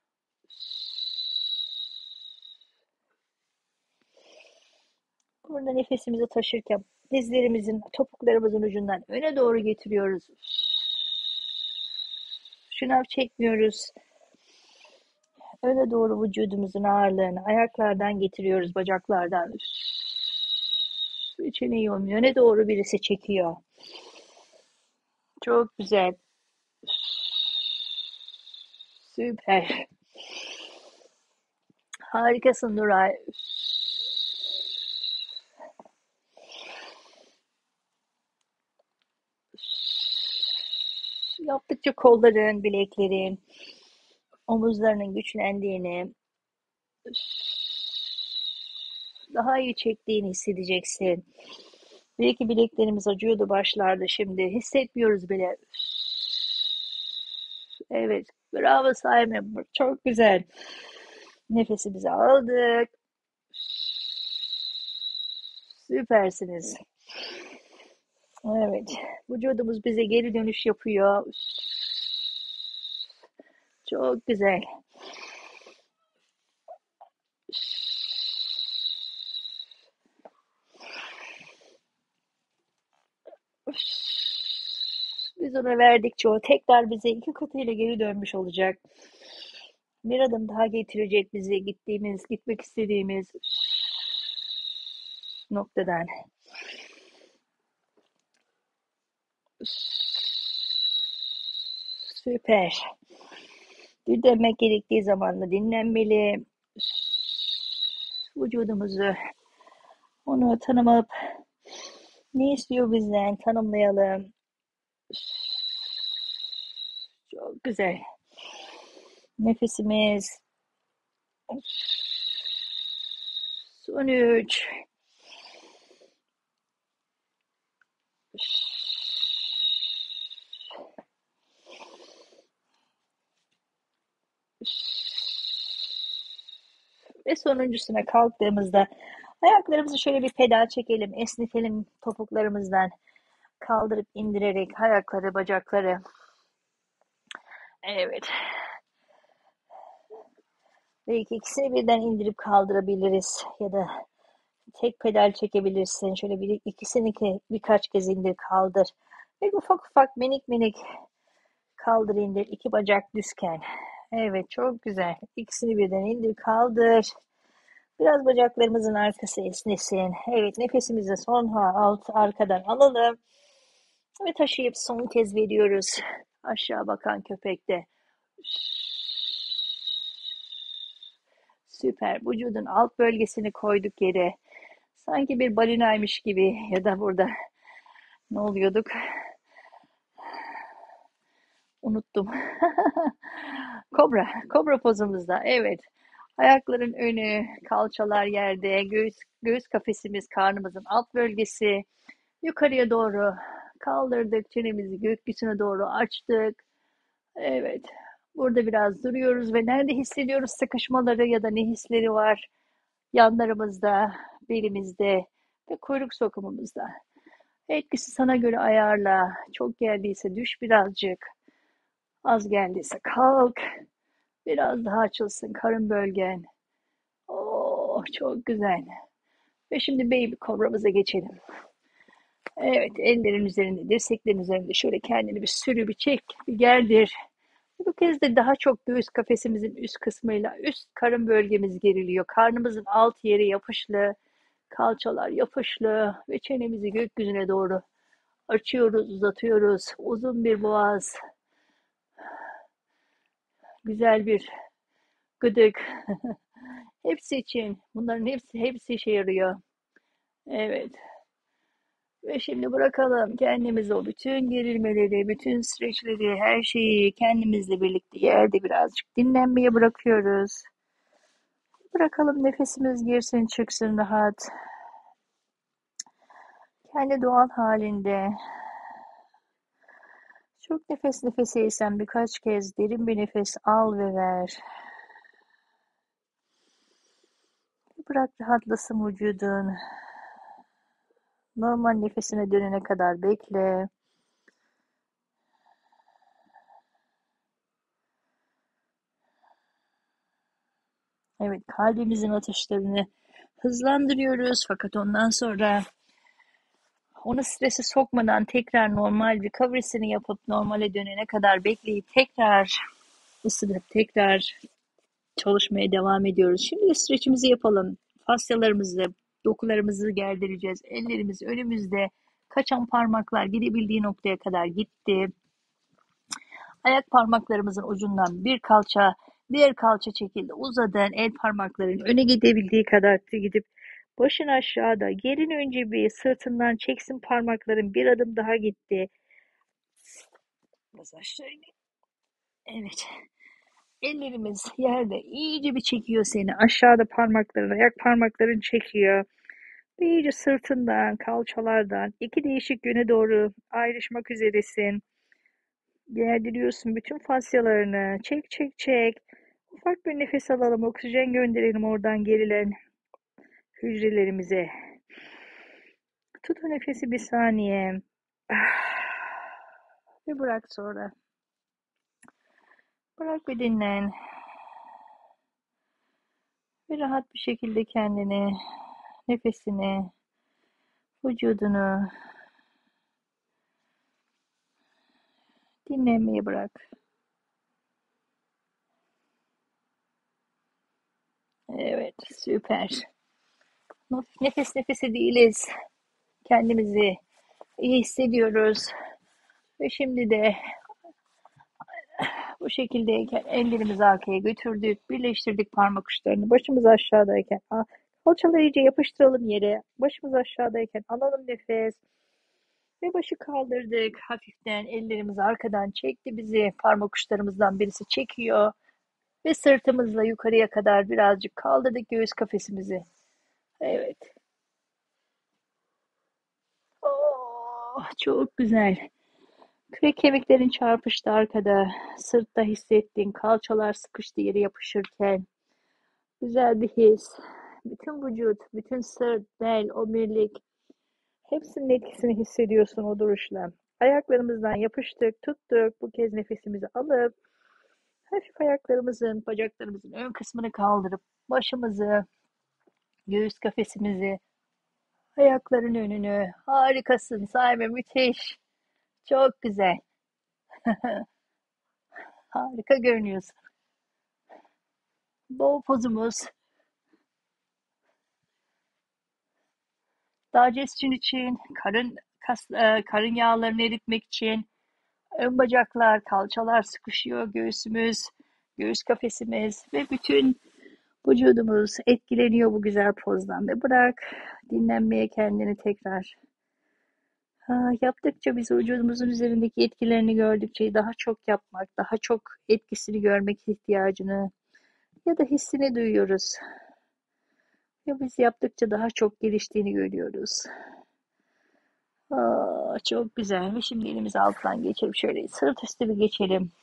Burada nefesimizi taşırken dizlerimizin, topuklarımızın ucundan öne doğru getiriyoruz. Şınav çekmiyoruz. Öne doğru vücudumuzun ağırlığını ayaklardan getiriyoruz, bacaklardan. İçine öne doğru birisi çekiyor. Çok güzel. Süper. Harikasın Nuray. Yaptıkça kolların, bileklerin, omuzlarının güçlendiğini, daha iyi çektiğini hissedeceksin. Belki bileklerimiz acıyordu başlarda, şimdi hissetmiyoruz bile. Evet, bravo Simon. Çok güzel. Nefesimizi aldık. Süpersiniz. Evet, vücudumuz bize geri dönüş yapıyor. Çok güzel. Biz ona verdikçe o tekrar bize iki katıyla geri dönmüş olacak. Bir adım daha getirecek bizi gitmek istediğimiz noktadan. Süper. Dinlenmek gerektiği zaman da dinlenmeli. Vücudumuzu onu tanımlayıp ne istiyor bizden tanımlayalım. Çok güzel. Nefesimiz. Son 3. Ve sonuncusuna kalktığımızda ayaklarımızı şöyle bir pedal çekelim, esnetelim topuklarımızdan. Kaldırıp indirerek ayakları, bacakları. Evet. Belki ikisini birden indirip kaldırabiliriz. Ya da tek pedal çekebilirsin. Şöyle ikisini birkaç kez indir kaldır. Ve ufak ufak minik minik kaldır indir. İki bacak düzken. Evet, çok güzel. İkisini birden indir kaldır. Biraz bacaklarımızın arkası esnesin. Evet, nefesimizi alt arkadan alalım. Ve taşıyıp son kez veriyoruz. Aşağı bakan köpekte. Süper. Vücudun alt bölgesini koyduk yere. Sanki bir balinaymış gibi ya da burada ne oluyorduk? Unuttum. Kobra pozumuzda. Evet. Ayakların önü, kalçalar yerde, göğüs kafesimiz, karnımızın alt bölgesi. Yukarıya doğru kaldırdık, çenemizi gökyüzüne doğru açtık. Evet. Burada biraz duruyoruz ve nerede hissediyoruz sıkışmaları ya da ne hisleri var? Yanlarımızda, belimizde ve kuyruk sokumumuzda. Etkisi sana göre ayarla. Çok geldiyse düş birazcık. Az geldiyse kalk. Biraz daha açılsın karın bölgen. Oh, çok güzel. Ve şimdi baby kobramıza geçelim. Evet, ellerin üzerinde, dirseklerin üzerinde şöyle kendini bir sürü bir çek, bir gerdir. Bu kez de daha çok göğüs kafesimizin üst kısmıyla üst karın bölgemiz geriliyor. Karnımızın alt yeri yapışlı, kalçalar yapışlı ve çenemizi gökyüzüne doğru açıyoruz, uzatıyoruz. Uzun bir boğaz, güzel bir gıdık. Hepsi için, bunların hepsi işe yarıyor. Evet. Ve şimdi bırakalım kendimizi o bütün gerilmeleri, bütün streçleri, her şeyi kendimizle birlikte yerde birazcık dinlenmeye bırakıyoruz. Bırakalım nefesimiz girsin çıksın rahat. Kendi doğal halinde. Çok nefes nefeseysen birkaç kez derin bir nefes al ve ver. Bırak rahatlasın vücudun. Normal nefesine dönene kadar bekle. Evet, kalbimizin atışlarını hızlandırıyoruz fakat ondan sonra onu strese sokmadan tekrar normal recovery'sini yapıp normale dönene kadar bekleyip tekrar ısınıp tekrar çalışmaya devam ediyoruz. Şimdi de streçimizi yapalım. Fasyalarımızı, dokularımızı gerdireceğiz. Ellerimiz önümüzde. Kaçan parmaklar gidebildiği noktaya kadar gitti. Ayak parmaklarımızın ucundan bir kalça, diğer kalça çekildi. Uzadın. El parmakların öne gidebildiği kadar gidip başın aşağıda. Gelin önce bir sırtından çeksin parmakların bir adım daha gitti. Biraz aşağı ineyim. Evet. Ellerimiz yerde iyice bir çekiyor seni. Aşağıda parmakların, ayak parmakların çekiyor. İyice sırtından, kalçalardan iki değişik yöne doğru ayrışmak üzeresin. Gerdiriyorsun bütün fasyalarını. Çek çek çek. Ufak bir nefes alalım. Oksijen gönderelim oradan gerilen hücrelerimize. Tut o nefesi bir saniye. Ve bırak sonra. Bırak bir dinlen. Ve rahat bir şekilde kendini, nefesini, vücudunu dinlenmeye bırak. Süper. Nefes nefese değiliz. Kendimizi iyi hissediyoruz. Ve şimdi de bu şekildeyken ellerimizi arkaya götürdük. Birleştirdik parmak uçlarını. Başımız aşağıdayken kalçaları iyice yapıştıralım yere. Başımız aşağıdayken alalım nefes. Ve başı kaldırdık. Hafiften ellerimiz arkadan çekti bizi. Parmak uçlarımızdan birisi çekiyor. Ve sırtımızla yukarıya kadar birazcık kaldırdık göğüs kafesimizi. Evet. Oh, çok güzel. Kürek kemiklerin çarpıştı arkada. Sırtta hissettin. Kalçalar sıkıştı yere yapışırken. Güzel bir his. Bütün vücut, bütün sırt, bel, omurilik. Hepsinin etkisini hissediyorsun o duruşla. Ayaklarımızdan yapıştık, tuttuk. Bu kez nefesimizi alıp hafif ayaklarımızın, bacaklarımızın ön kısmını kaldırıp başımızı, göğüs kafesimizi, ayakların önünü. Harikasın Saime, müthiş. Çok güzel. Harika görünüyorsun. Bow pozumuz. Digestion için, karın yağlarını eritmek için ön bacaklar, kalçalar sıkışıyor, göğsümüz, göğüs kafesimiz ve bütün vücudumuz etkileniyor bu güzel pozdan. Ve bırak dinlenmeye kendini tekrar. Yaptıkça biz vücudumuzun üzerindeki etkilerini gördükçe daha çok yapmak, daha çok etkisini görmek ihtiyacını ya da hissini duyuyoruz. Ve biz yaptıkça daha çok geliştiğini görüyoruz. Çok güzel. Ve şimdi elimizi alttan geçelim. Şöyle sırt üstü bir geçelim.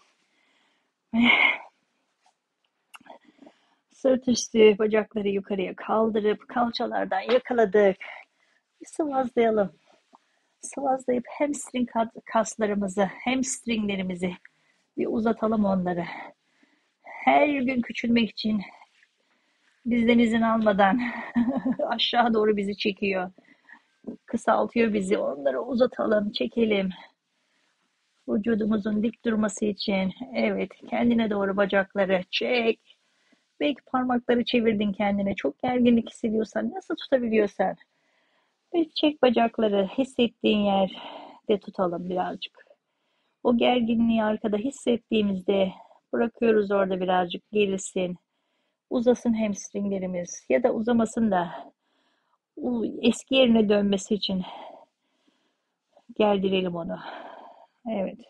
Sırt üstü bacakları yukarıya kaldırıp kalçalardan yakaladık. Bir sıvazlayalım. Sıvazlayıp hamstring kaslarımızı, hamstringlerimizi bir uzatalım onları. Her gün küçülmek için bizden izin almadan aşağı doğru bizi çekiyor. Kısaltıyor bizi. Onları uzatalım, çekelim. Vücudumuzun dik durması için. Evet, kendine doğru bacakları çek. Belki parmakları çevirdin kendine. Çok gerginlik hissediyorsan, nasıl tutabiliyorsan. Ve çek bacakları. Hissettiğin yerde tutalım birazcık. O gerginliği arkada hissettiğimizde bırakıyoruz orada birazcık gerilsin. Uzasın hamstringlerimiz ya da uzamasın da eski yerine dönmesi için gerdirelim onu. Evet.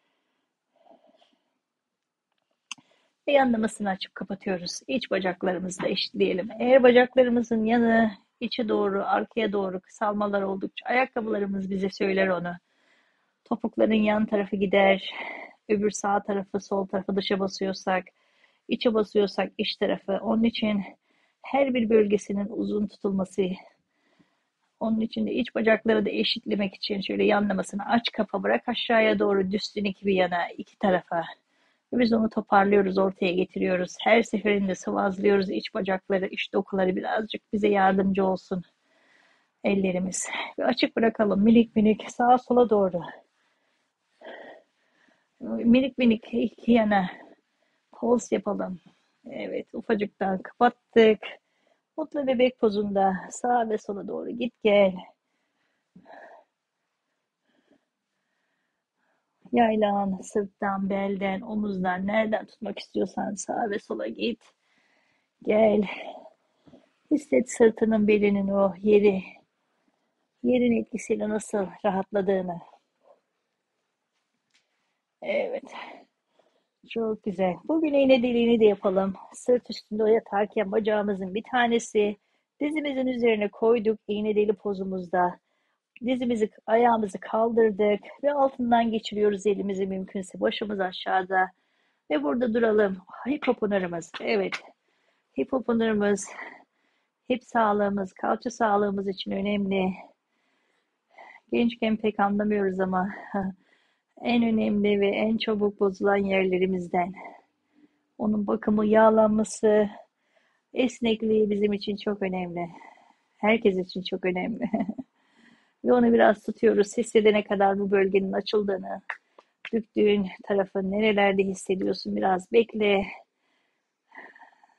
Ve yanlamasını açıp kapatıyoruz. İç bacaklarımızla eşitleyelim. Eğer bacaklarımızın yanı içe doğru, arkaya doğru kısalmalar oldukça ayakkabılarımız bize söyler onu. Topukların yan tarafı gider. Öbür sağ tarafı, sol tarafı dışa basıyorsak, içe basıyorsak iç tarafı. Onun için her bir bölgesinin uzun tutulması. Onun için de iç bacakları da eşitlemek için şöyle yanlamasını aç kapa bırak aşağıya doğru düşsün iki bir yana, iki tarafa. Biz onu toparlıyoruz, ortaya getiriyoruz. Her seferinde sıvazlıyoruz iç bacakları, iç dokuları birazcık bize yardımcı olsun ellerimiz. Ve açık bırakalım minik minik sağa sola doğru. Minik minik iki yana pulse yapalım. Evet, ufacıktan kapattık. Mutlu bebek pozunda sağa ve sola doğru git gel. Yaylan, sırttan, belden, omuzdan nereden tutmak istiyorsan sağa ve sola git. Gel. Hisset sırtının, belinin o yerin etkisiyle nasıl rahatladığını. Evet. Çok güzel. Bugün iğne deliğini de yapalım. Sırt üstünde yatarken bacağımızın bir tanesi dizimizin üzerine koyduk iğne deli pozumuzda. Dizimizi, ayağımızı kaldırdık ve altından geçiriyoruz elimizi mümkünse. Başımız aşağıda ve burada duralım. Hipoponerimiz. Evet. Hipoponerimiz, hip sağlığımız, kalça sağlığımız için önemli. Gençken pek anlamıyoruz ama en önemli ve en çabuk bozulan yerlerimizden. Onun bakımı, yağlanması, esnekliği bizim için çok önemli. Herkes için çok önemli. Ve onu biraz tutuyoruz. Hissedene kadar bu bölgenin açıldığını, büktüğün tarafı nerelerde hissediyorsun biraz bekle.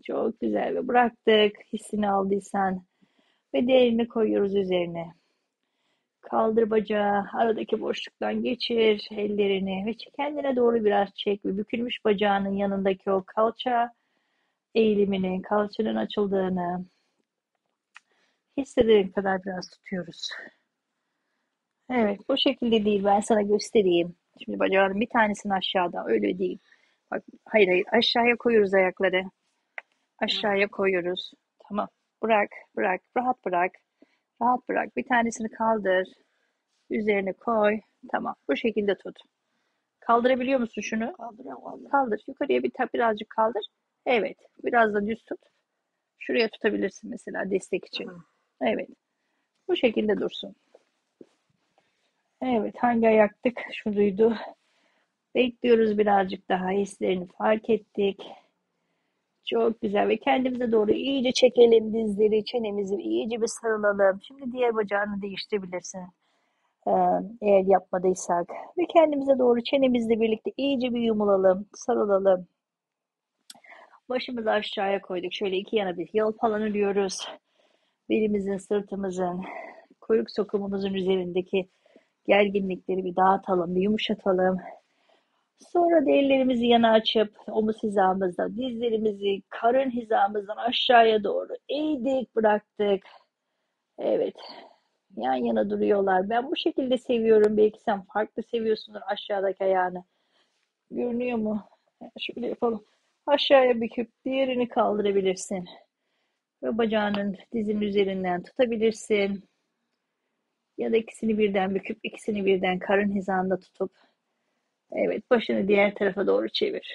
Çok güzel ve bıraktık. Hissini aldıysan ve diğerini koyuyoruz üzerine. Kaldır bacağı, aradaki boşluktan geçir ellerini ve kendine doğru biraz çek ve bükülmüş bacağının yanındaki o kalça eğilimini, kalçanın açıldığını hissedene kadar biraz tutuyoruz. Evet, bu şekilde değil. Ben sana göstereyim. Şimdi bacağının bir tanesini aşağıda, öyle değil. Bak, hayır hayır, aşağıya koyuyoruz ayakları. Aşağıya koyuyoruz. Tamam. Bırak, bırak, rahat bırak. Rahat bırak. Bir tanesini kaldır. Üzerine koy. Tamam. Bu şekilde tut. Kaldırabiliyor musun şunu? Kaldırıyorum valla. Kaldır. Yukarıya birazcık kaldır. Evet. Biraz da düz tut. Şuraya tutabilirsin mesela destek için. Tamam. Evet. Bu şekilde dursun. Evet. Hangi ayaktık? Şuydu. Bekliyoruz birazcık daha. Hislerini fark ettik. Çok güzel ve kendimize doğru iyice çekelim dizleri, çenemizi iyice bir sarılalım. Şimdi diğer bacağını değiştirebilirsin. Ee, eğer yapmadıysak. Ve kendimize doğru çenemizle birlikte iyice bir yumulalım, sarılalım. Başımızı aşağıya koyduk. Şöyle iki yana bir yol falan örüyoruz. Belimizin, sırtımızın, kuyruk sokumumuzun üzerindeki gerginlikleri bir dağıtalım, bir yumuşatalım. Sonra da ellerimizi yana açıp omuz hizamızda, dizlerimizi karın hizamızdan aşağıya doğru eğdik, bıraktık. Evet, yan yana duruyorlar. Ben bu şekilde seviyorum. Belki sen farklı seviyorsundur aşağıdaki ayağını. Görünüyor mu? Şöyle yapalım. Aşağıya büküp diğerini kaldırabilirsin. Ve bacağının dizinin üzerinden tutabilirsin. Ya da ikisini birden büküp ikisini birden karın hizanda tutup evet başını diğer tarafa doğru çevir.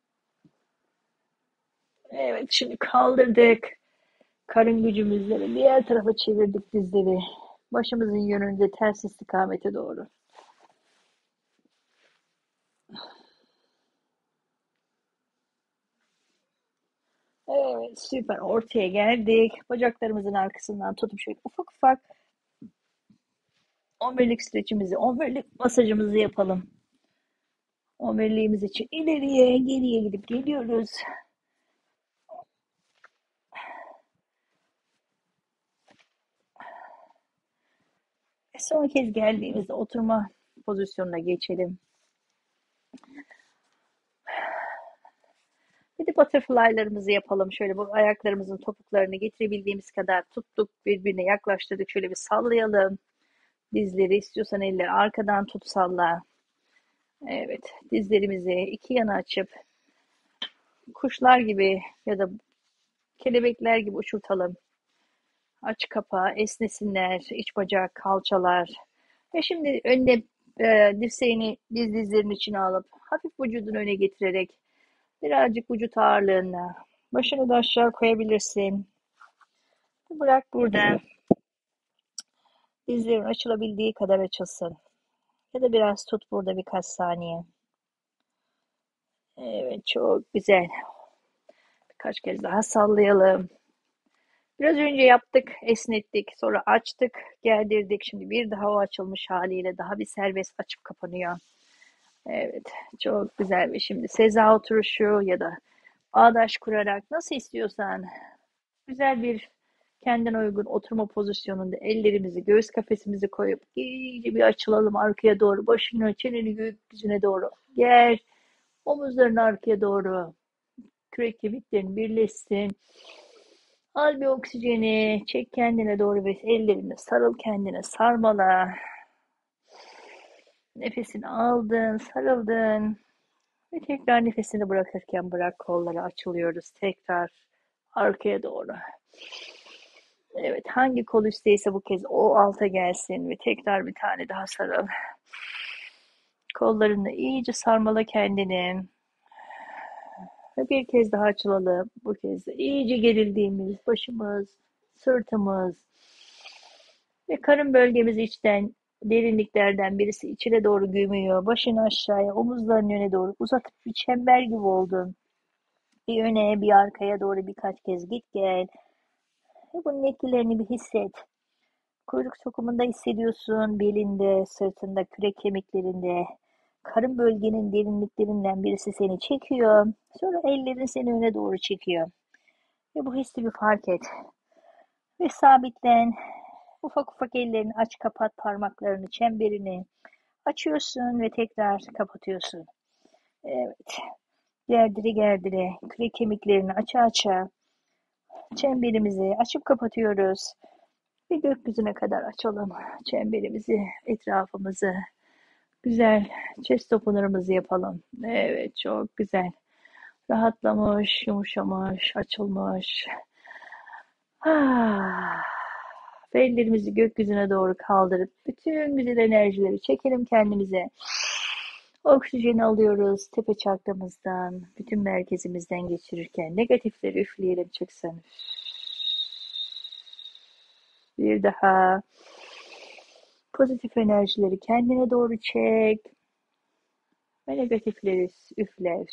Evet şimdi kaldırdık. Karın gücümüzle diğer tarafa çevirdik dizleri. Başımızın yönünde ters istikamete doğru. Evet süper ortaya geldik. Bacaklarımızın arkasından tutup şöyle ufak ufak omurilik streçimizi, omurilik masajımızı yapalım. Omuriliğimiz için ileriye geriye gidip geliyoruz. Ve son kez geldiğimizde oturma pozisyonuna geçelim. Bir de butterfly'larımızı yapalım. Şöyle bu ayaklarımızın topuklarını getirebildiğimiz kadar tuttuk. Birbirine yaklaştırdık. Şöyle bir sallayalım. Dizleri istiyorsan elleri arkadan tut salla. Evet. Dizlerimizi iki yana açıp kuşlar gibi ya da kelebekler gibi uçurtalım. Aç kapağı, esnesinler, iç bacak, kalçalar. Ve şimdi önüne dirseğini dizlerin içine alıp hafif vücudunu öne getirerek birazcık vücut ağırlığına başını da aşağı koyabilirsin. Bırak burada. Dizlerin açılabildiği kadar açılsın. Ya da biraz tut burada birkaç saniye. Evet çok güzel. Birkaç kez daha sallayalım. Biraz önce yaptık, esnettik, sonra açtık, gerdirdik. Şimdi bir daha o açılmış haliyle daha bir serbest açıp kapanıyor. Evet, çok güzel bir şimdi seza oturuşu ya da bağdaş kurarak nasıl istiyorsan güzel bir kendine uygun oturma pozisyonunda ellerimizi göğüs kafesimizi koyup iyice bir açılalım arkaya doğru. Başını, çeneni gökyüzüne doğru. Gel. Omuzlarını arkaya doğru. Kürek kemiklerin birleşsin. Al bir oksijeni. Çek kendine doğru ve ellerini sarıl kendine sarmala. Nefesini aldın, sarıldın. Ve tekrar nefesini bırakırken bırak kolları açılıyoruz. Tekrar arkaya doğru. Evet, hangi kol üstteyse bu kez o alta gelsin ve tekrar bir tane daha sarıl. Kollarını iyice sarmala kendini. Ve bir kez daha açılalım. Bu kez de iyice gerildiğimiz başımız, sırtımız ve karın bölgemiz içten derinliklerden birisi içine doğru gömüyor. Başını aşağıya, omuzların yöne doğru uzatıp bir çember gibi oldun. Bir öne, bir arkaya doğru birkaç kez git gel. Ve bunun etkilerini bir hisset. Kuyruk sokumunda hissediyorsun, belinde, sırtında, kürek kemiklerinde, karın bölgenin derinliklerinden birisi seni çekiyor. Sonra ellerin seni öne doğru çekiyor. Ve bu hissi bir fark et. Ve sabitlen. Ufak ufak ellerini aç kapat parmaklarını, çemberini açıyorsun ve tekrar kapatıyorsun. Evet. Gerdire gerdire kürek kemiklerini aça aça çemberimizi açıp kapatıyoruz. Ve gökyüzüne kadar açalım çemberimizi, etrafımızı. Güzel chest opener'ımızı yapalım. Evet, çok güzel. Rahatlamış, yumuşamış, açılmış. Ah. Ve ellerimizi gökyüzüne doğru kaldırıp bütün güzel enerjileri çekelim kendimize. Oksijeni alıyoruz tepe çakramızdan, bütün merkezimizden geçirirken negatifleri üfleyelim çıksın. Bir daha pozitif enerjileri kendine doğru çek ve negatifleri üfle.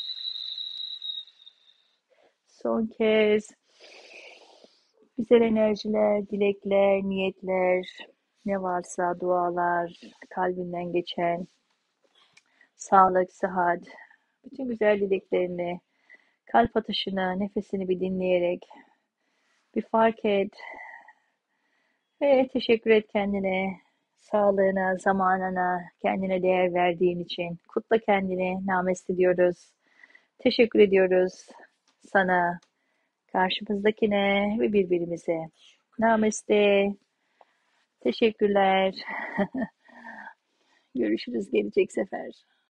Son kez güzel enerjiler, dilekler, niyetler, ne varsa dualar, kalbinden geçen sağlık, sıhhat, bütün güzel dileklerini, kalp atışını, nefesini bir dinleyerek bir fark et ve teşekkür et kendine, sağlığına, zamanına, kendine değer verdiğin için. Kutla kendini, nameste diyoruz. Teşekkür ediyoruz sana, karşımızdakine ve birbirimize. Namaste. Teşekkürler. Görüşürüz gelecek sefer.